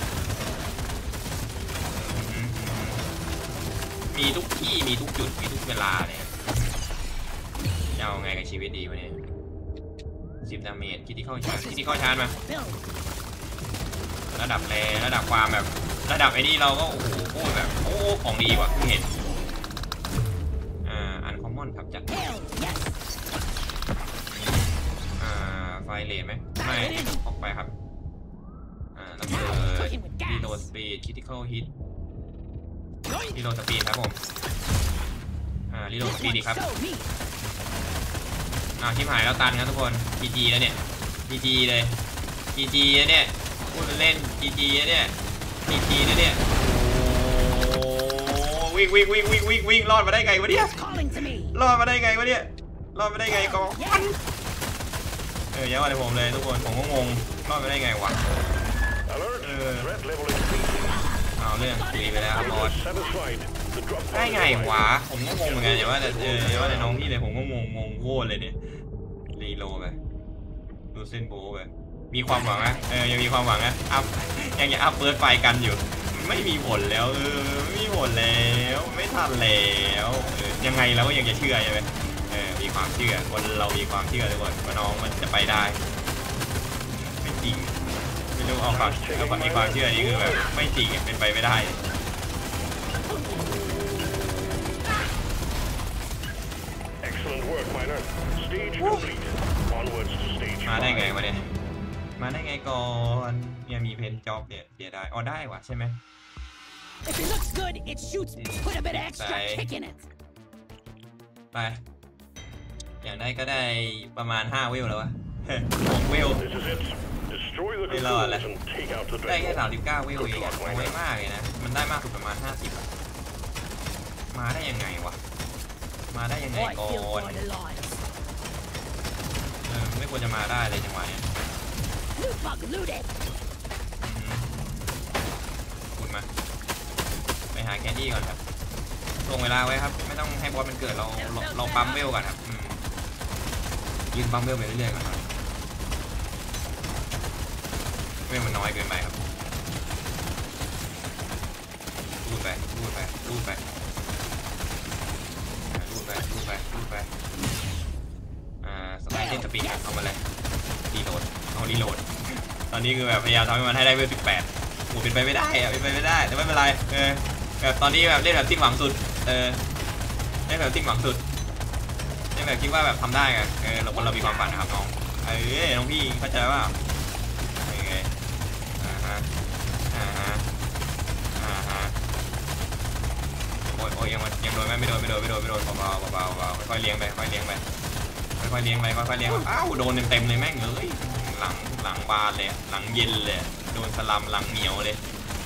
มีทุกที่มีทุกจุดมีทุกเวลาเลยจะเอาไงกับชีวิตดีวะเนี่ย10 ดาเมจคิดที่เข้าชาร์จมาระดับแรงระดับความแบบระดับไอ้นี่เราก็โอ้โหโคตรแบบโอ้ของดีว่ะเห็นอันคอมมอนครับจัดไฟเลทไหมไม่ออกไปครับแล้วก็รีโหลดสปีดคิดที่เข้าฮิตรีโหลดสปีดครับผมรีโหลดสปีดดีครับชิบหายแล้วตันครับทุกคน GG แล้วเนี่ย GG เลย GG แล้วเนี่ยพูดเล่น GG แล้วเนี่ย GG แล้วเนี่ยโอ้วิ่งรอดมาได้ไงวะเนี่ยรอดมาได้ไงกองอย่าว่าแต่ผมเลยทุกคนผมก็งงรอดมาได้ไงวะ Alert. Threat level increasing. เอาเรื่องคุยไปแล้วครับบอส Satisfied. The drop ได้ pod ไง is วะ arriving. ผมก็งงเหมือนกันอย่าว่าแต่น้องพี่เลยผมก็งงโคตรเลยเนี่ยรีโลไปดูเส้นโบไปมีความหวังนะยังมีความหวังนะอัพยังจะอัพเปิดไฟกันอยู่ไม่มีผลแล้วไม่มีผลแล้วไม่ทันแล้วยังไงเราก็ยังจะเชื่อใช่ไหมมีความเชื่อคนเรามีความเชื่อทุกคนว่าน้องมันจะไปได้ไม่จริงไม่รู้เอาความเชื่อนี้คือแบบไม่จริงเป็นไปไม่ได้ Excellent work, Miner. Stage complete. Onwards to stage มาได้ไง 5. วะเนี่ยมาได้ไงก่อนเนี่ยมีเพนจ็อบเนี่ยเสียดายอ๋อได้วะใช่ไหม If it looks good, it shoots. Put a bit of extra kick in it. ไปอย่างได้ก็ได้ประมาณ5วิวแล้ววะ6วิว This is it. Destroy the Hey, Lord. controls and take out the ได้แค่ dreadnought. 39วิวเองอะน้อยมากเลยนะมันได้มากสุดประมาณ50อะมาได้ยังไงวะมาได้ยังไง Oh, I ก่อ feel น quite alive. ไม่ควรจะมาได้เลยจังหวะเนี้ย Loot bug looted. ขอบคุณมาไปหาแคนดี้ก่อนครับลงเวลาไว้ครับไม่ต้องให้บอสมันเกิดเราปั๊มเวลก่อนครับยืนปั๊มเวลไปเรื่อยๆก่อนครับเวลมันน้อยเกินไปครับรูดไปสไลด์เล่นสปีดเอามาเลยรีโหลดตอนนี้คือแบบพยายามทำให้มันให้ได้เวล18โอ้เป็นไปไม่ได้อะเป็นไปไม่ได้แต่ไม่เป็นไรแบบตอนนี้แบบเล่นแบบสิ้นหวังสุดเล่นแบบสิ้นหวังสุดเล่นแบบคิดว่าแบบทำได้ไงเรามีความฝันนะครับน้องน้องพี่เข้าใจว่าโอ้ยยังโดนไม่โดนเบาค่อยๆเลี้ยงไปอ้าวโดนเต็มเลยแม่งเลยหลังบานเลยหลังเย็นเลยโดนสลัมหลังเหนียวเลย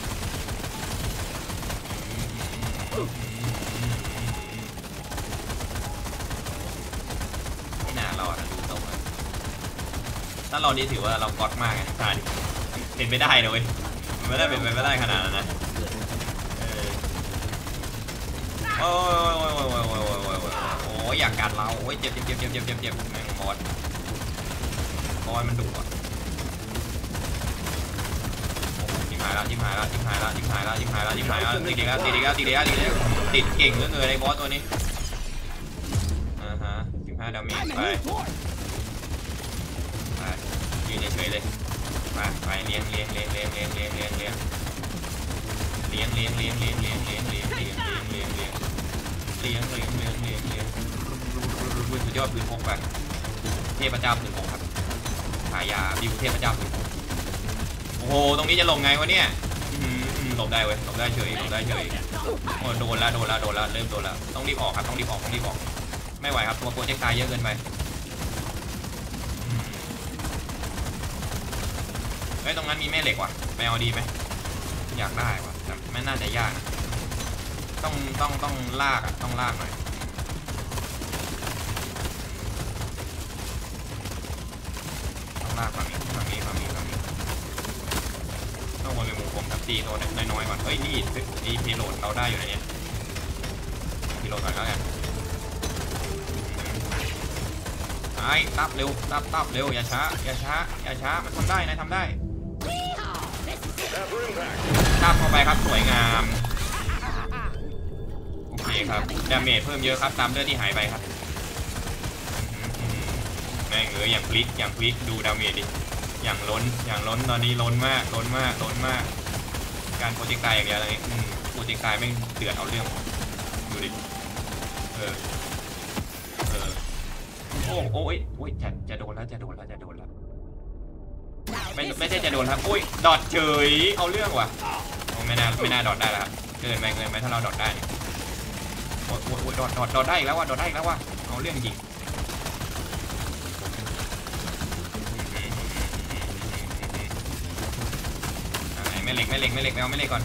ไม่น่ารอดนะดูตรงเลยถ้าเรานี่ถือว่าเราก๊อตมากนะท่านี้เป็นไม่ได้เลยเว้ยไม่ได้เป็นไปไม่ได้ขนาดนั้นนะโอ้ยอยากการเราโอ้ยเจ็บแม่งบอสมันดุอ่ะจิ้มหายแล้วติดเก่งเหลือเกินไอ้บอสตัวนี้15 ดาเมจไปยืนเฉยเลยไปเลี้ยงสุดยอดปืนพกไปเทพเจ้าปืนพกครับฉายาบิวเทพเจ้าปืนพกโอ้โหตรงนี้จะลงไงวะเนี่ยหลบได้เว้ยหลบได้เฉยโอ้โดนแล้วเริ่มโดนแล้วต้องรีบออกครับต้องรีบออกไม่ไหวครับตัวโปรเจกต์ตายเยอะเกินไปตรงนั้นมีแม่เหล็กว่ะไปเอาดีไหมอยากได้ว่ะแต่ไม่น่าจะยากต้องลากอ่ะต้องลากหน่อยต้องลากฝั่งนี้ต้องวนเป็นวงกลมครับตีโดนน้อยๆก่อนนี่เพโลดเราได้อยู่นะเนี่ยเพโลดก่อนแล้วกันตับเร็วอย่าช้ามันทำได้นายทำได้ตับเข้าไปครับสวยงามโอเคครับดาเมจเพิ่มเยอะครับตามเลือดที่หายไปครับแม่งอย่างพลิกดูดาเมจดิอย่างล้นตอนนี้ล้นมากการโปรเจกต์ตายอย่างเดียวเลยโปรเจกต์ตายแม่งเดือดเอาเรื่องดูดิโอ้ยจะโดนแล้วไม่ใช่จะโดนครับอุ้ยดอดเฉยเอาเรื่องว่ะไม่น่าดอดได้แล้วครับเกินไปถ้าเราดอดได้โอ้ยดอดได้อีกแล้วว่ะเอาเรื่องจริงไม่เหล็กไปเอาไม่เหล็กก่อน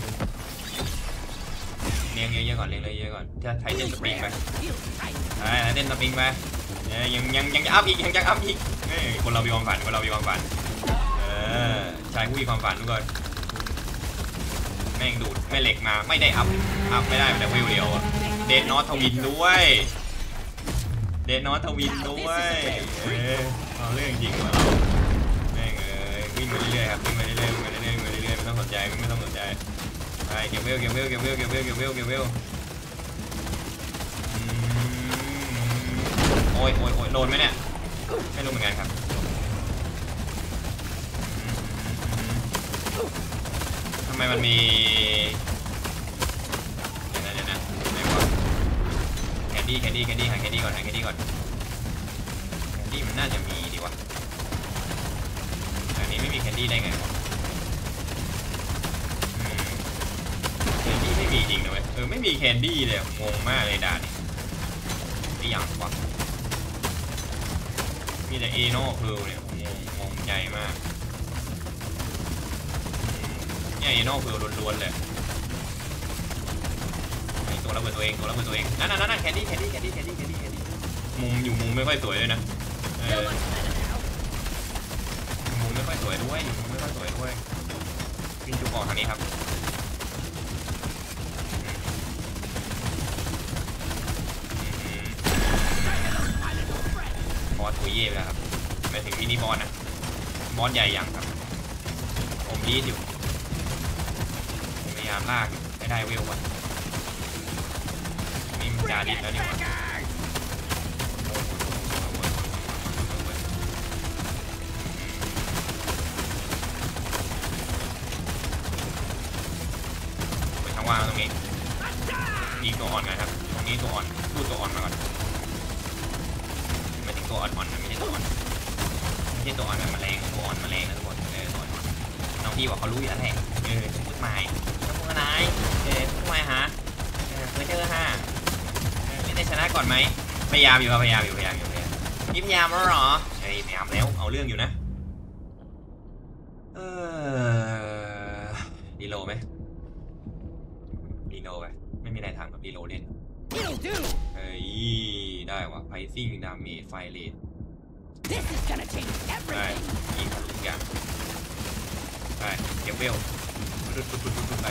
เลี้ยงเยอะๆก่อนจะใช้เล่นสปริงไปเล่นสปริงไปยังอัพอีกคนเรามีความฝันชายผู้มีความฝันทุกคนม่งดูดแม่เหล็กมาไม่ได้อัพไม่ได้แต่วิวเดียวอะเดนนอตทวินด้วยเดนนอตทวินด้วยเอาเรื่องจริงว่ะเราแม่งวิ่งไปเรื่อยๆครับวิ่งไปเรื่อยๆวิ่งไปเรื่อยๆวิ่งไปเรื่อยๆไม่ต้องสนใจไม่ต้องสนใจไปเก็บเวลเก็บเวลเก็บเวลเก็บเวลเก็บเวลเก็บเวลโอ้ยโดนไหมเนี่ยไม่รู้เหมือนกันครับทำไมมันมีเดี๋ยวนะไหนวะแคนดี้หาแคนดี้ก่อนแคนดี้มันน่าจะมีดีวะอันนี้ไม่มีแคนดี้ได้ไงวะแคนดี้ไม่มีจริงนะเว้ยไม่มีแคนดี้เลยงงมากเลยด่านี่ไอ้ยังวะมีแต่เอโน่คือเนี่ยงงใจมากเนี่ยเอโน่คือล้วนๆเลยตัวระเบิดตัวเองนั่นแคนดี้มุมไม่ค่อยสวยเลยนะมุมไม่ค่อยสวยด้วยวิ่งจุกออกทางนี้ครับบอสตัวเย่ไปแล้วครับไปถึงมินิบอสนะบอสใหญ่ยังครับผมรีดอยู่พยายามลากให้ได้เวลก่อนนี่มันจาดิสแล้วนี่หว่าไปทางว่างตรงนี้ยิงตัวอ่อนกันครับตรงนี้ตัวอ่อนรูดตัวอ่อนมาก่อนไม่ถึงตัวอ่อนๆนะไม่ใช่ตัวอ่อนแบบแมลงตัวอ่อนแมลงนะทุกคนตัวอ่อนน้องพี่บอกเขารู้อยู่แล้วแหละพูดใหม่ต้องพูดอะไรพูดใหม่ฮะเคยเจอฮะไม่ได้ชนะก่อนไหมพยายามอยู่พยายามแล้วเหรอพยายามแล้วเอาเรื่องอยู่นะดีโลไหมดีโลไปไม่มีอะไรทางกับดีโลเล่นได้ว่ะไพซิ่งดาเมจไฟเรทได้ยิงทะลุทุกอย่างได้เก็บเวลไป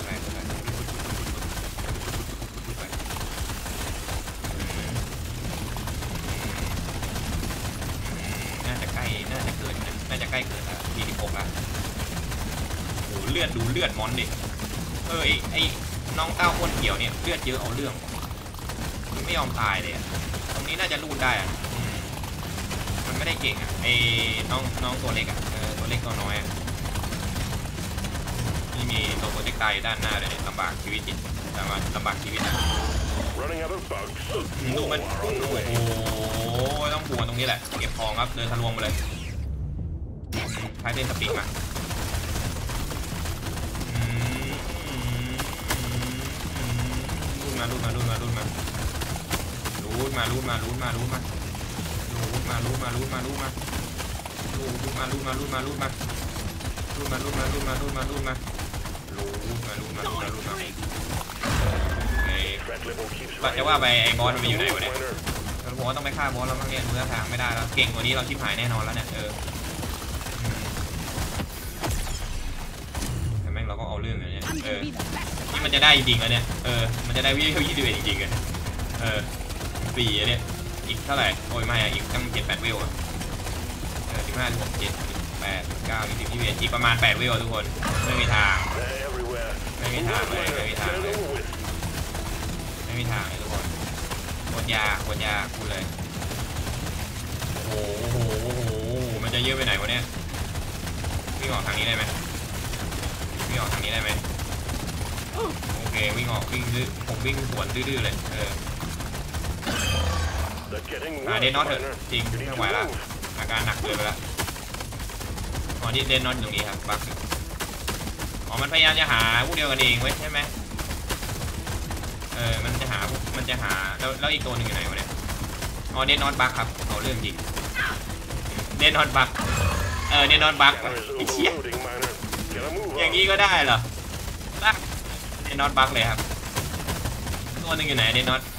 น่าจะใกล้เกิดแล้ว46แล้วโหเลือดมอนดิไอ้น้องเต้าคนเกี่ยวเนี่ยเลือดเยอะเอาเรื่องมันไม่ยอมตายเลยตรงนี้น่าจะรูดได้มันไม่ได้เก่งไอ้น้องตัวเล็กตัวเล็กตัวน้อยนี่มีตัวโปรเจกต์ตายด้านหน้าเลยลำบากชีวิตลำบากชีวิตดูมันโอ้โหต้องหัวตรงนี้แหละเก็บของครับเดินทะลวงไปเลยใช้เล่นสปีดมารูดมารูดมาจะว่าไปไอ้บอสมันอยู่ไหนวะเนี่ยเราบอกว่าต้องไปฆ่าบอสแล้วมั้งเนี่ยรู้ทางไม่ได้แล้วเก่งกว่านี้เราชิบหายแน่นอนแล้วเนี่ยแต่แม่งเราก็เอาเรื่องเลยเนี่ยนี่มันจะได้จริงๆแล้วเนี่ยมันจะได้วิ่งเท่า21จริงๆเลย4เนี่ยอีกเท่าไหร่โอ้ยไม่อีกตั้ง7-8วิว15 16 17 18 19 20 21อีกประมาณ8วิวทุกคนไม่มีทางเลยทุกคนโคตรยากพูดเลยโอ้โหมันจะเยอะไปไหนวะเนี่ยวิ่งออกทางนี้ได้ไหมโอเควิ่งดื้อผมวิ่งสวนดื้อเลยเดนน็อตเถอะจริงไม่ไหวละอาการหนักเกินไปละที่เดนน็อตตรงนี้ครับบักมันพยายามจะหาพวกเดียวกันเองไว้ใช่ไหมมันจะหาแล้วอีกตัวหนึ่งอยู่ไหนวะเนี่ยเดนน็อตบักครับเอาเรื่องจริงเดนน็อตบักเดนน็อตบักไอ้เชี่ยอย่างนี้ก็ได้เหรอเดนน็อตบักเลยครับตัวหนึ่งอยู่ไหนเดนน็อต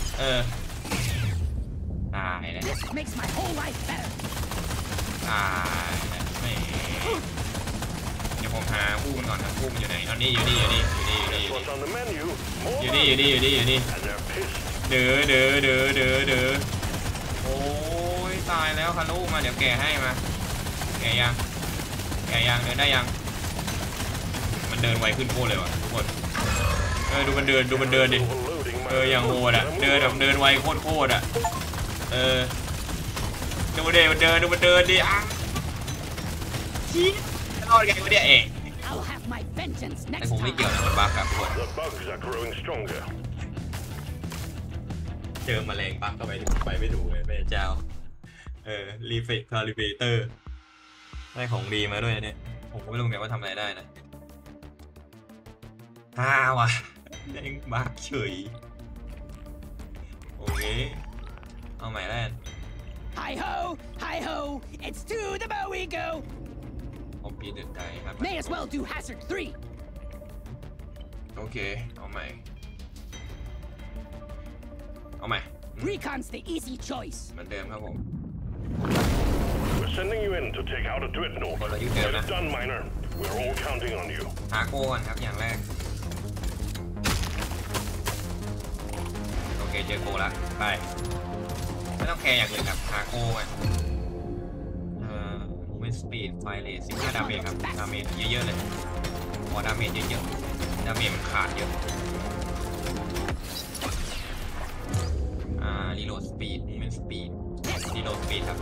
ตายแล้วตายแล้วไม่เดี๋ยวผมหาคู่มันก่อนครับคู่มันอยู่ไหนตอนนี้อยู่นี่อยู่นี่อยู่นี่อยู่นี่ What's on the menu? More อยู่นี่อยู่นี่อยู่นี่อยู่นี่ and they're pissed. เด้อโอ้ยตายแล้วคารุมาเดี๋ยวแกให้มาแกยังเดินได้ยังมันเดินไวขึ้นโคตรเลยว่ะทุกคนดูมันเดินดิ Overloading my อย่างโหดอ่ะเดินไวโคตรอ่ะดูมันเดินดิอ่ะชี้รอดไงวะเนี่ย I'll have my vengeance แต่ next ผมไม่ time. เกี่ยวนะมันบั๊กครับทุกคน The bugs are growing stronger. เจอแมลงบั๊กเข้าไปไม่ถูกเลยแม่เจ้ารีเฟกคาลิเบเตอร์ได้ของดีมาด้วยเนี่ยผมก็ไม่รู้ไงว่าทำอะไรได้นะว่ะแม่งบั๊กเฉยโอเคเอาใหม่แล้ว Hi ho, it's to the bow we go. ผมพีเดินใจครับ May as well do hazard 3. โอเคเอาใหม่ Recon's the easy choice. เหมือนเดิมครับผม We're sending you in to take out a dreadnought. Get it done, Miner. We're all counting on you. หาโก้ก่อนครับอย่างแรกโอเคเจอโก้แล้วไปไม่ต้องแคร์อย่างอื่นครับหาโก้อ่ะMovement Speed Fire Rate 15 ดาเมจครับดาเมจเยอะๆเลยขอดาเมจเยอะๆดาเมจมันขาดเยอะReload Speed Movement Speed Reload Speed ครับ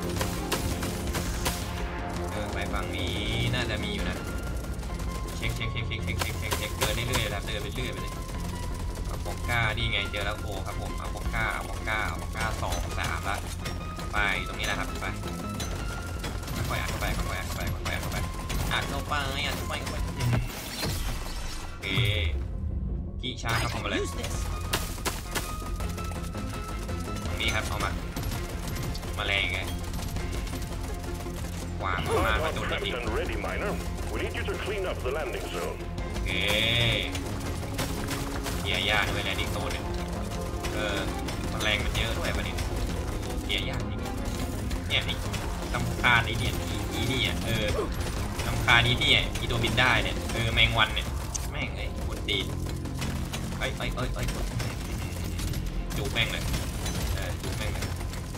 ไปฝั่งนี้น่าจะมีอยู่นะเช็คเดินเรื่อยๆครับเดินไปเรื่อยไปเลยเอาปอกก้านี่ไงเจอแล้วโอ้ครับผมเอาปอกก้า2 3ละไปตรงนี้แหละครับไปค่อยๆอัดเข้าไปอัดเข้าไปโอเคกี่ช้าครับผมมาเลยตรงนี้ครับเอามาแรงไงวางมาโดนอีก And ready, Miner. We need you to clean up the landing zone. โอเคเกียร์ยากด้วยแลนดิ้งโซนมันแรงมันเยอะด้วยวันนี้เกียร์ยากจริงเนี่ยนี่ลำคาญไอ้เนี่ยนี่ลำคาญนี่อีตัวบินได้เนี่ยแมงวันเนี่ยแม่งไอ้ปวดตีนไปจูบแม่งเลยจูบแม่งเลย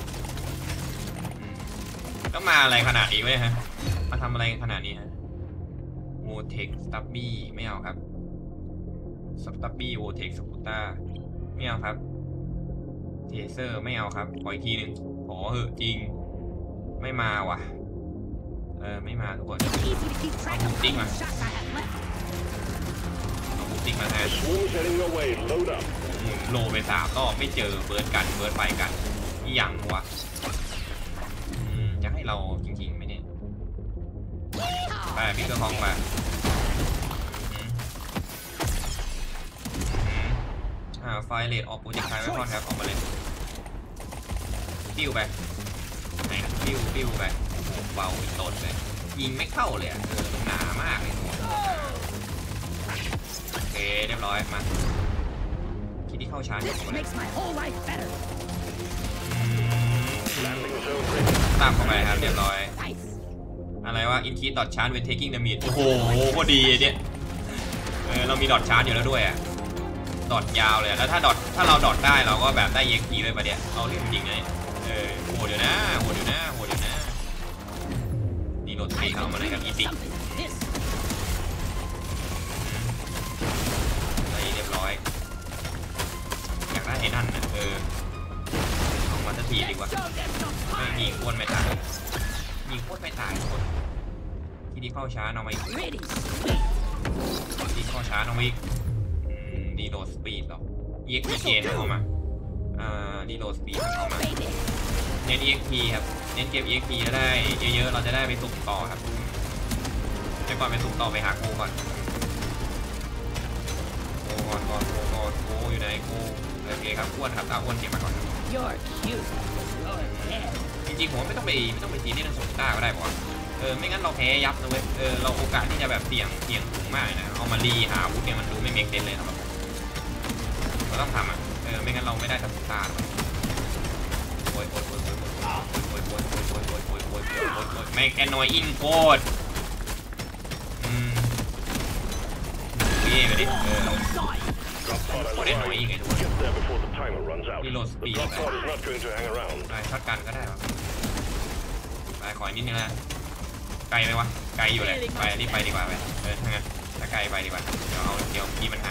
ต้องมาอะไรขนาดนี้เว้ยฮะมาทำอะไรขนาดนี้ฮะโวเทคสตับบี้ไม่เอาครับสตับบี้โวเทคสกูต้าไม่เอาครับเทเซอร์ไม่เอาครับขออีกทีหนึ่งขอเหอะจริงไม่มาว่ะไม่มาทุกคน Easy to keep track of how many shots I have left. เอาบุกติ๊กมาแทน Swarm's heading your way. Load up. หมุนโลไป3 รอบไม่เจอเบิร์ดไฟกันนี่ยังวะจะให้เราจริงๆไหมเนี่ยไปพี่ก็คล้องมาไฟเลดออกโปรเจกต์ไฟไว้ก่อนครับออกมาเลยปิ้วไปไหนนะปิ้วไปเบาเป็นต้นเลยยิงไม่เข้าเลยมันหนามากเลยโอเคเรียบร้อยมาคิดที่เข้าชาร์จ This makes my whole life better. ตามเข้าไปครับเรียบร้อย Nice. อะไรว่า increase dot charge when taking damage โอ้โหก็ดีเนี่ยเรามีดอทชาร์จอยู่แล้วด้วยดอทยาวเลยแล้วถ้าเราดอทได้เราก็แบบได้ EXP ด้วยปะเนี่ยเอาเรื่องจริงนะโหดอยู่นะนี่โหลดสปีดเข้ามาเลยครับ easy เรียบร้อยอยากได้ไอ้นั่นนะเอามาสักทีดีกว่าไม่ยิงอ้วนไม่ตายคนที่ดีเข้าช้าเอามาอีกที่เข้าช้าเอามาอีกดีโหลดสปีดหรอ EXP เข้ามาดีโหลดสปีดเข้ามาเน้น EXP ครับเน้นเก็บ EXP จะได้เยอะๆเราจะได้ไปสุ่มต่อครับไปก่อนไปสุ่มต่อไปหาโกก่อนโกอยู่ไหนโกโอเคครับอ้วนครับอ้วนเก็บมาก่อน You're cute. You're dead. จริงๆผมไม่ต้องไปทีนี่นั่นสุดต้าก็ได้ป่ะไม่งั้นเราแพ้ยับนะเว้ยเราโอกาสที่จะแบบเสี่ยงสูงมากเลยนะเอามารีหาอาวุธเนี่ยมันดูไม่เมคเซนส์เลยครับเราต้องทำไม่งั้นเราไม่ได้ทัศตาโอยแม่งแอนนอยอินโคตรดิ Drop pod โคตรได้หน่อย online. อีกไงทุกคน Get there before the timer runs out. Reload The speed. drop pod is not going to hang around. ไปช็อตกันก็ได้หรอไปขอนิดนึงนะไกลไหมวะไกลอยู่แหละไปรีบไปดีกว่าไปถ้างั้นถ้าไกลไปดีกว่าเดี๋ยวมีปัญหา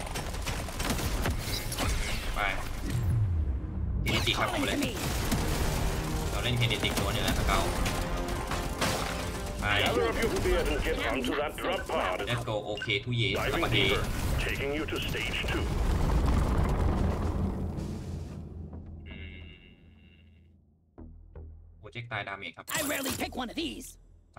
ไปเคเนติกครับผมเลยเราเล่นเคเนติกตัวนี้แหละเก่าไป Gather up your beard and get onto that drop pod. Let's go okay to yes แล้ว Diving ก็เด deeper, taking you to stage 2. โปรเจกต์ตายดาเมจครับ I rarely pick one of these. ไป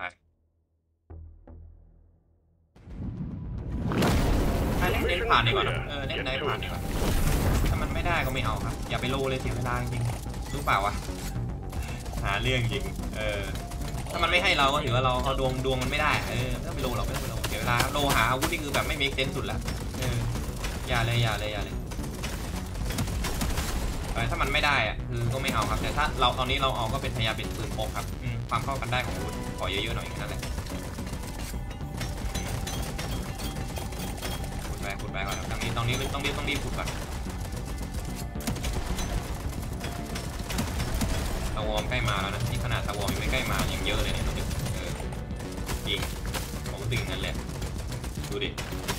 เล่นผ่านดีกว่าเล่นได้ผ่านดีกว่าถ้ามันไม่ได้ก็ไม่เอาครับอย่าไปโลเลยเสียเวลาจริงรู้เปล่าวะหาเรื่องจริงถ้ามันไม่ให้เราก็ถือว่าเราดวงมันไม่ได้ไม่ต้องไปโลหรอกไม่ต้องไปโลเสียเวลาโลหาอาวุธนี่คือแบบไม่เมคเซนส์สุดละอย่าเลยถ้ามันไม่ได้คือก็ไม่เอาครับแต่ถ้าเราตอนนี้เราเอาก็เป็นพยายามเป็นปืนพกครับความเข้ากันได้ของอาวุธขอเยอะๆหน่อยนั่นแหละขุดไปก่อนตรงนี้ต้องรีบขุดก่อนตะวอมใกล้มาแล้วนะนี่ขนาดตะวอมยังไม่ใกล้มายังเยอะเลยเนี่ยจริงผมตึงนั่นแหละดูดิ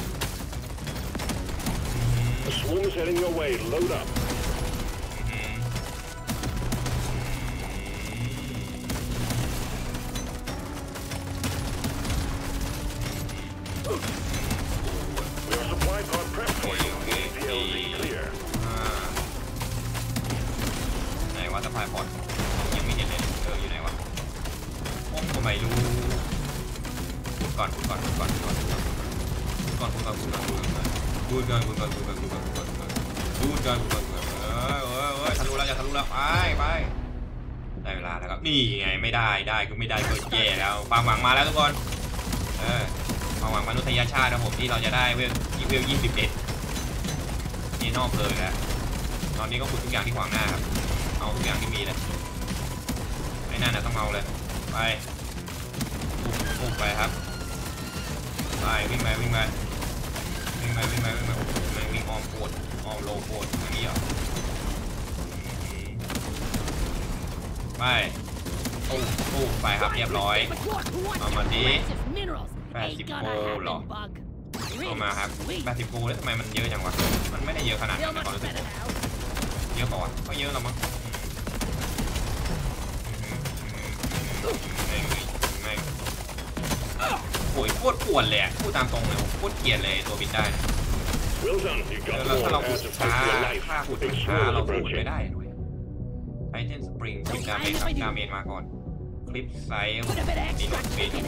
The swarm is heading your way. Load up. We have a supply pod prep for you. PLZ clear. ไหนวะสะพายพอร์ตยังไม่เห็นเลยอยู่ไหนวะผมก็ไม่รู้พูดก่อนทะลุแล้วไปได้เวลาแล้วครับนี่ไงไม่ได้ก็ไม่ได้ก็แย่แล้วความหวังมาแล้วทุกคนความหวังมนุษยชาตินะผมที่เราจะได้เวล21นี่นอกเลยแล้วตอนนี้ก็ขุดทุกอย่างที่ขวางหน้าครับเอาทุกอย่างที่มีเลยไอ้นั่นนะต้องเอาเลยไปปุ๊บไปครับไปวิ่งไปวิ่งอ้อมโคตรอ้อมโลโคตรอย่างนี้เหรอไปตู้ไปครับเรียบร้อยเอามาดิ80 โกหรอเอามาครับ80 โกแล้วทำไมมันเยอะจังวะมันไม่ได้เยอะขนาดนั้นในความรู้สึกเยอะเปล่าวะก็เยอะแล้วมั้งโอ้ยโคตรปวดเลยพูดตามตรงเลยโคตรเกลียดเลยตัวบินได้แล้วถ้าเราขุดช้าค่าขุดช้าเราขุดไม่ได้ด้วยไทเทนสปริงคิดดาเมจครับดาเมจมาก่อนคลิปไซส์นี่หนวดเฟส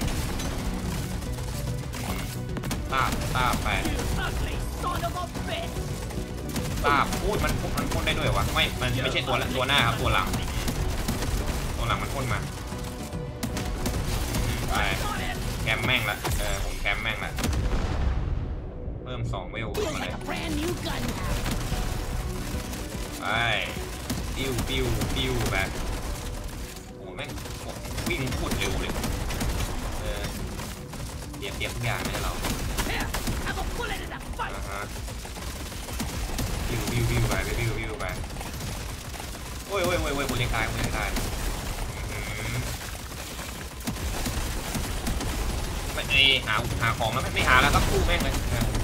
ตาไปตาพูดมันพ่นได้ด้วยวะมันไม่ใช่ตัวหน้าครับตัวหลังมันพ่นมาไปแคมแม่งละผมแคมแม่งละเพิ่ม2เวลมาเลยไปปิ้วแบบโอ้แม่งวิ่งพูดเร็วเลยเตรียมทุกอย่างให้เราปิ้วไปโอ้ยโมเลกายไม่หาของแล้วไม่หาแล้วก็คู่แม่งเลย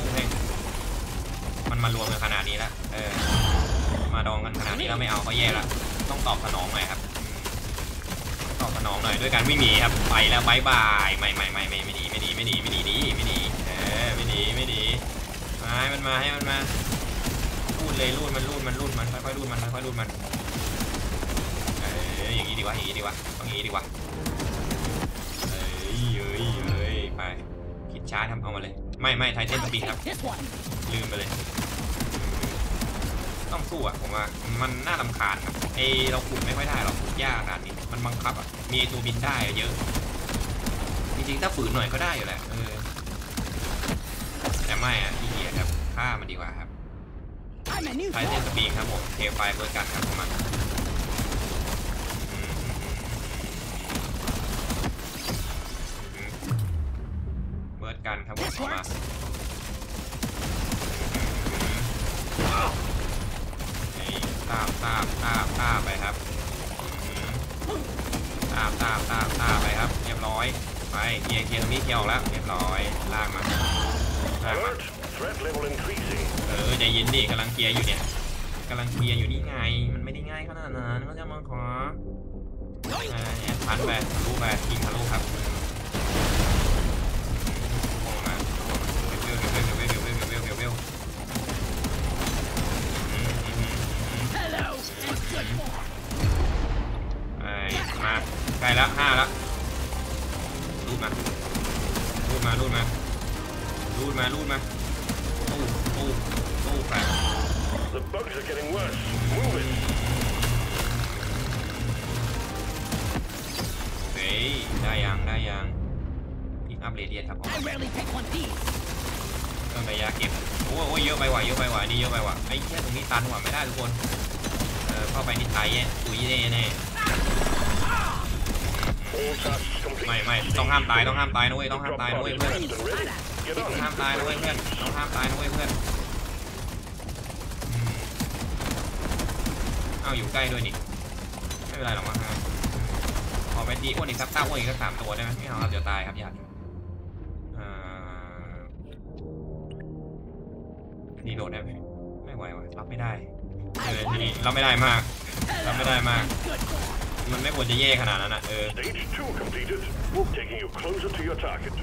มันมารวมกันขนาดนี้แล้วมาดองกันขนาดนี้แล้วไม่เอาก็แย่ละต้องตอบสนองหน่อยครับตอบสนองหน่อยด้วยการวิ่งหนีครับไปแล้วบายไม่หนีไม่ดีไม่ดีมันมาให้มันมารูดเลยรูดมันค่อยๆรูดมันอย่างนี้ดีวะต้องอย่างนี้ดีวะไปคิดช้าทำเอามาเลยไม่ไทเทนสปีดครับลืมไปเลยต้องสู้ผมว่ามันน่ารำคาญครับเราขุดไม่ค่อยได้เราขุดยากขนาดนี้มันบังคับมีตัวบินได้เยอะจริงๆถ้าฝืนหน่อยก็ได้อยู่แหละแต่ไม่ที่เกียจครับฆ่ามันดีกว่าครับไทเทนสปีดครับผมเทไฟเบิร์ดกันครับประมาณเบิร์ดกันครับผมเอามาตามไปครับตามไปครับเรียบร้อยไปเคลียร์ตรงนี้เคลียร์ออกแล้วเรียบร้อยลากมา Alert! Threat level increasing. ใจเย็นดิกำลังเคลียร์อยู่เนี่ยกำลังเคลียร์อยู่นี่ไงมันไม่ได้ง่ายขนาดนั้นก็จะมาขอพันไปทะลุไปยิงทะลุครับมาเร็ว Hello and good boy. มาใกล้ละ5ละรูดมาตู้ไป The bugs are getting worse. Move it. เฮ้ยได้ยังพิกอัพเรเดียนครับ I rarely take one of these. เครื่องระยะเก็บโอ้ยเยอะไปว่ะนี่เยอะไปว่ะไอ้แค่ตรงนี้ตันว่ะไม่ได้ทุกคนเข้าไปนี่ตายตุ๋ยแน่ All tasks complete. ไม่ต้องห้ามตายนะเว้ยเพื่อน Drop pod is pressed and ready. Get on ห้าม it. ตายนะเว้ยเพื่อนต้องห้ามตายนะเว้ยเพื่อนเอาอยู่ใกล้ด้วยนี่ไม่เป็นไรหรอกมั้งครับขอไปตีอ้วนอีกสัก3ตัวได้ไหมไม่เอาครับเดี๋ยวตายครับอย่านี่โดดได้ไหมไม่ไหวว่ะรับไม่ได้ทีนี้รับไม่ได้มากมันไม่ควรจะแย่ขนาดนั้นนะ Stage 2 completed. Taking you closer to your target.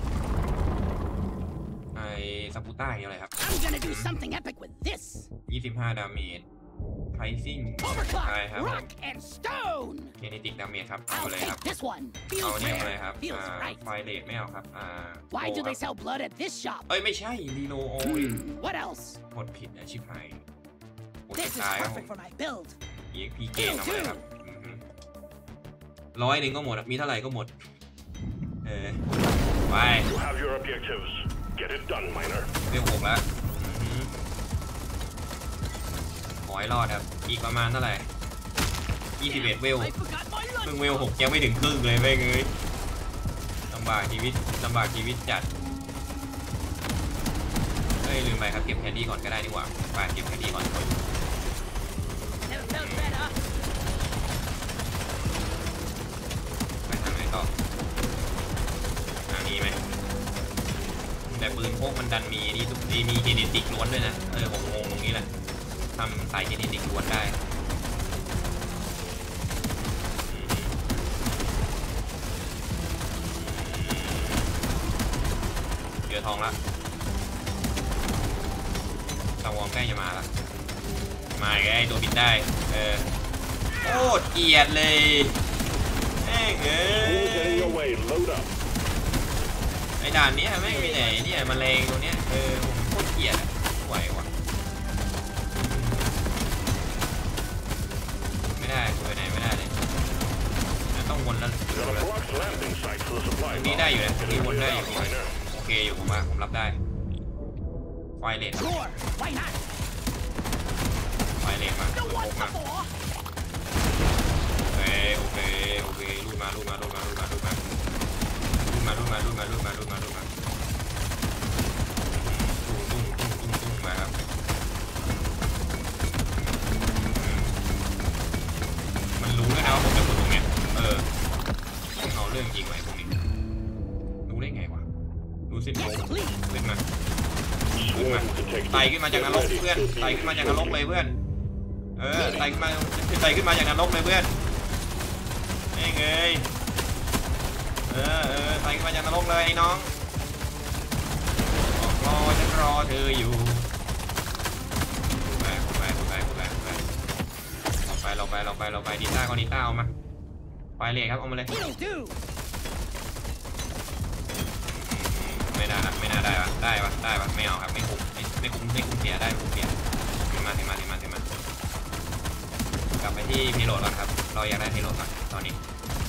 ไอ้ซัมปูต้าอย่างไรครับ I'm gonna do something epic with this. 25 ดาเมจ pricing ใช่ครับ Overclock, rock and stone. เคเนติกดาเมจครับเอา I'll เลยครับ take this one. เอา Feels เนี่ยอะไรครับ rare. Feels right. ไฟเรทไม่เอาครับ Why do they sell blood at this shop? เอ้ยไม่ใช่รีโลโอ้ย What else? กดผิดชิบหายกด This is ตายครับ perfect for my build. EXP เกมทำอะไรครับ100ก็หมดมีเท่าไหร่ก็หมดไป You have your objectives. Get it done, miner. เวล6แล้วขอให้รอดครับอีกประมาณเท่าไหร่21เวล I forgot my เพิ่ง lunch. เวล6ยังไม่ถึงครึ่งเลยแม่งเอ้ยลำบากชีวิตจัดลืมไปครับเก็บแคดดี้ก่อนก็ได้ดีกว่าไปเก็บแคดดี้ก่อน Never felt better. ไปทางไหนต่อทางนี้ไหมแต่ปืนพวกมันดันมีนี่มีเจเนติกล้วนด้วยนะผมงงตรงนี้แหละทำสายเจเนติกล้วนได้เจอทองละตะวองใกล้จะมาละมาไอ้ตัวบินได้โคตรเกลียดเลยแม่ง Getting your way. Load up. ไอ้ด่านนี้แม่งมีไหนเนี่ยแมลงตัวเนี้ยผมโคตรเกลียดไหวว่ะไม่ได้ไปไหนไม่ได้เลยต้องวนแล้ว Got a blocked landing site for the ต supply รงนี้ได้อยู่นะตรงนี้วนได้อยู่ miner. โอเคอยู่ผมรับได้ไฟเลท Sure. Why not? ไฟเลทมา No โอ one มา before. โอเครูดมาตุ้งมาครับมันรู้แล้วนะว่าผมจะกดตรงเนี้ยเอาเรื่องจริงไว้พวกนี้รู้ได้ไงวะรู้สิโง่ Yes, please. ขึ้นมา Swarm detected. ไต่ขึ้นมาจากนรกเพื่อนไต่ขึ้นมาจากนรกเลยเพื่อนไต่ขึ้นมาจากนรกเลยเพื่อนไอ้เงยไต่ขึ้นมาจากนรกเลยไอ้น้องฉันรอเธออยู่ไปดีต้าก็ดีต้าเอามาไปเลยครับเอามาเลย It'll do. ไม่น่าได้ปะไม่เอาครับไม่คุ้มเสียได้ไม่คุ้มเสียขึ้นมากลับไปที่พีโรดแล้วครับเราอยากได้พีโรดก่อนตอนนี้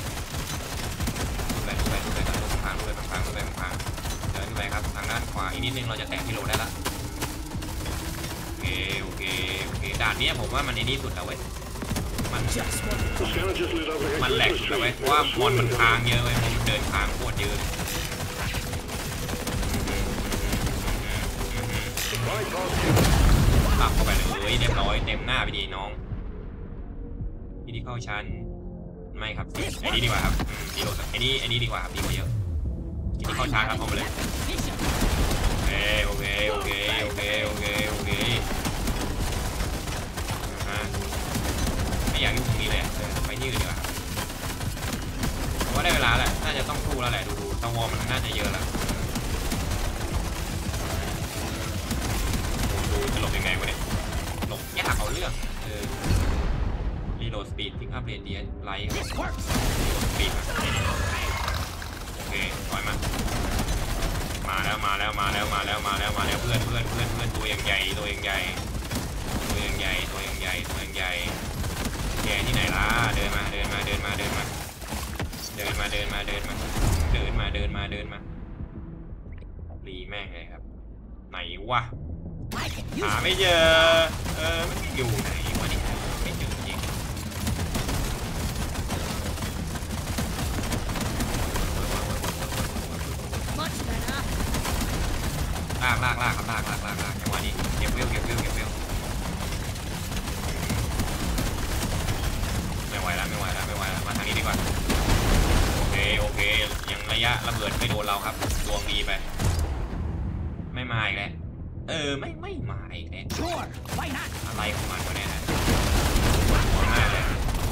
ไปพังเดินขึ้นไปครับทางด้านขวาอีกนิดนึงเราจะแตะพีโรดได้ละโอเคด่านนี้ผมว่ามันในนี้สุดแล้วเว้ยมัน The scavengers lit over here. มันแหลกแต่เว้ยเพราะว่ามอนมันค้างเยอะเว้ยมันเดินค้างโคตรเยอะ Supply pod ปับเข้าไปเลยเรียบร้อยเต็มหน้าไปดีน้องที่ที่เข้าชั้นไม่ครับไอ้นี่ดีกว่าครับดีโหลดไอ้นี่ดีกว่าครับดีกว่าเยอะที่ที่เข้าชั้นครับเอาไปเลยโอเคไม่อยากยุ่งตรงนี้เลยไปที่อื่นดีกว่าเพราะว่าได้เวลาแหละน่าจะต้องสู้แล้วแหละดูตะวอมันน่าจะเยอะแล้วดูจะหลบยังไงวะเนี่ยหลบยากเอาเรื่องรีโหลดสปีดพิกอัพเรเดียนไลท์รีโหลดสปีดโอเคถอยมาแล้วเพื่อนตัวยังใหญ่แกที่ไหนล่ะเดินมารีแม่งเลยครับไหนวะหาไม่เจอไม่อยู่ไหนวะนี่ไม่เจอจริงลากครับลากจังหวะนี้เก็บเวลไม่ไหวแล้วมาทางนี้ดีกว่าโอเคยังระยะระเบิดไม่โดนเราครับดวงดีไปไม่มาอีกแล้วไม่มาอีกแล้วอะไรของมันวะเนี่ยนะหัวมากเลย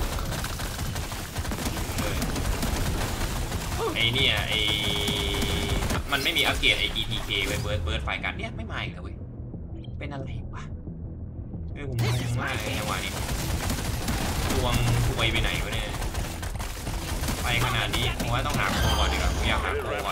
ไอ้เนี่ยมันไม่มีอัปเกรดไอ้ GTK ไว้เบิร์ดไฟกันเนี่ยไม่มาอีกแล้วเว้ยเป็นอะไรวะผมงงมากเลยจังหวะนี้ดวงถวยไปไหนวะเนี่ยไปขนาดนี้ผมว่าต้องหาโคก่อนดีกว่าผมอยากหาโคก่อน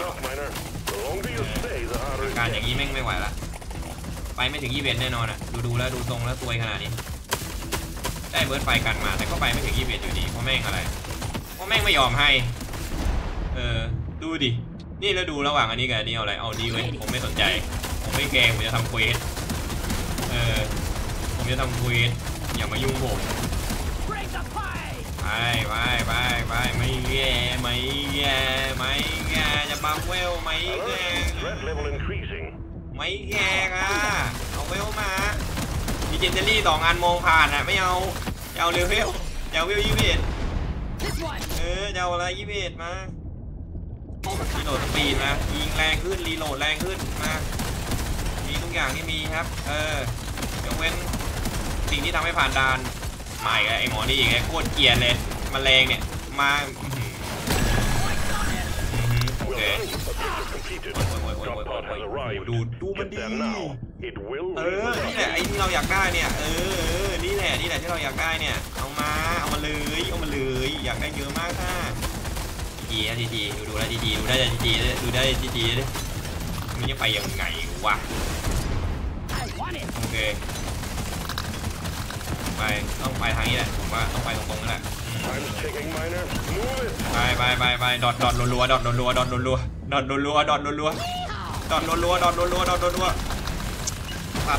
การอย่างนี้แม่งไม่ไหวละไปไม่ถึง21แน่นอนอ่ะดูแล้วดูทรงแล้วถวยขนาดนี้ได้เบิร์ดไฟกันมาแต่ก็ไปไม่ถึง21อยู่ดีเพราะแม่งอะไรเพราะแม่งไม่ยอมให้ดูดินี่แล้วดูระหว่างอันนี้กับอันนี้เอาอะไรเอาดีเว้ยผมไม่สนใจผมไม่แคร์ผมจะทำเควสผมจะทำเควสอย่ามายุ่งผมไปไม่แย่จะปั๊มเวลไม่แย่เอาเวลมาดิเจนเดอรี่2 อันมองผ่านอ่ะไม่เอาจะเอาเร็วจะเอาเวล21จะเอาอะไร21มารีโหลดสปีดมายิงแรงขึ้นรีโหลดแรงขึ้นมามีทุกอย่างที่มีครับยกเว้นสิ่งที่ทำให้ผ่านด่านมาอีกแล้วไอ้หมอนี่อีกแล้วโคตรเกลียดเลยมาแรงเนี่ยมาโอเคดูมันดีนี่แหละไอ้ที่เราอยากได้เนี่ยนี่แหละที่เราอยากได้เนี่ยเอามาเลยอยากได้เยอะมากค่ะดีดูได้ดีมันจะไปยังไงวะโอเคต้องไปทางนี้แหละผมว่าต้องไปตรงๆนั่นแหละไปดอทรัวปัด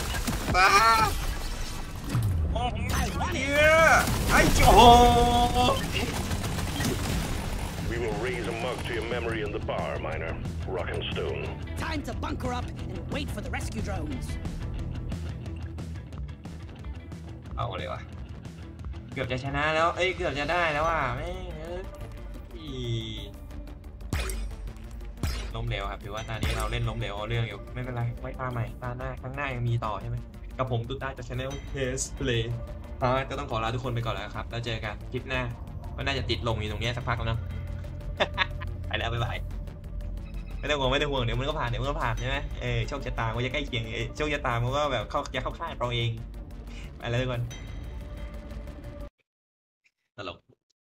โอ้ยไอ้โจ้ We will raise a mug to your memory in the bar, Miner. Rock and stone. Time to bunker up and wait for the rescue drones. เอาเลยวะเกือบจะชนะแล้วเกือบจะได้แล้วว่ะแม่งล้มเหลวครับถือว่าตอนนี้เราเล่นล้มเหลวเอาเรื่องอยู่ไม่เป็นไรไว้ตาใหม่ตาหน้าครั้งหน้ายังมีต่อใช่ไหมกับผมตุ๊ดตาจาก Channel Case Play ก็ต้องขอลาทุกคนไปก่อนแล้วครับแล้วเจอกันคลิปหน้าก็น่าจะติดลงอยู่ตรงนี้สักพักแล้วเนาะ ไปแล้วบ๊ายบายไม่ต้องห่วงเดี๋ยวมันก็ผ่านใช่ไหมโชคชะตามันจะใกล้เคียงโชคชะตามันก็แบบจะเข้าค่ายเราเองไปแล้วทุกคนตลก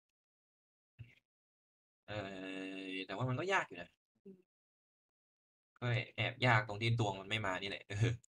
แต่ว่ามันก็ยากอยู่นะก็แอบยากตรงที่ดวงมันไม่มานี่แหละ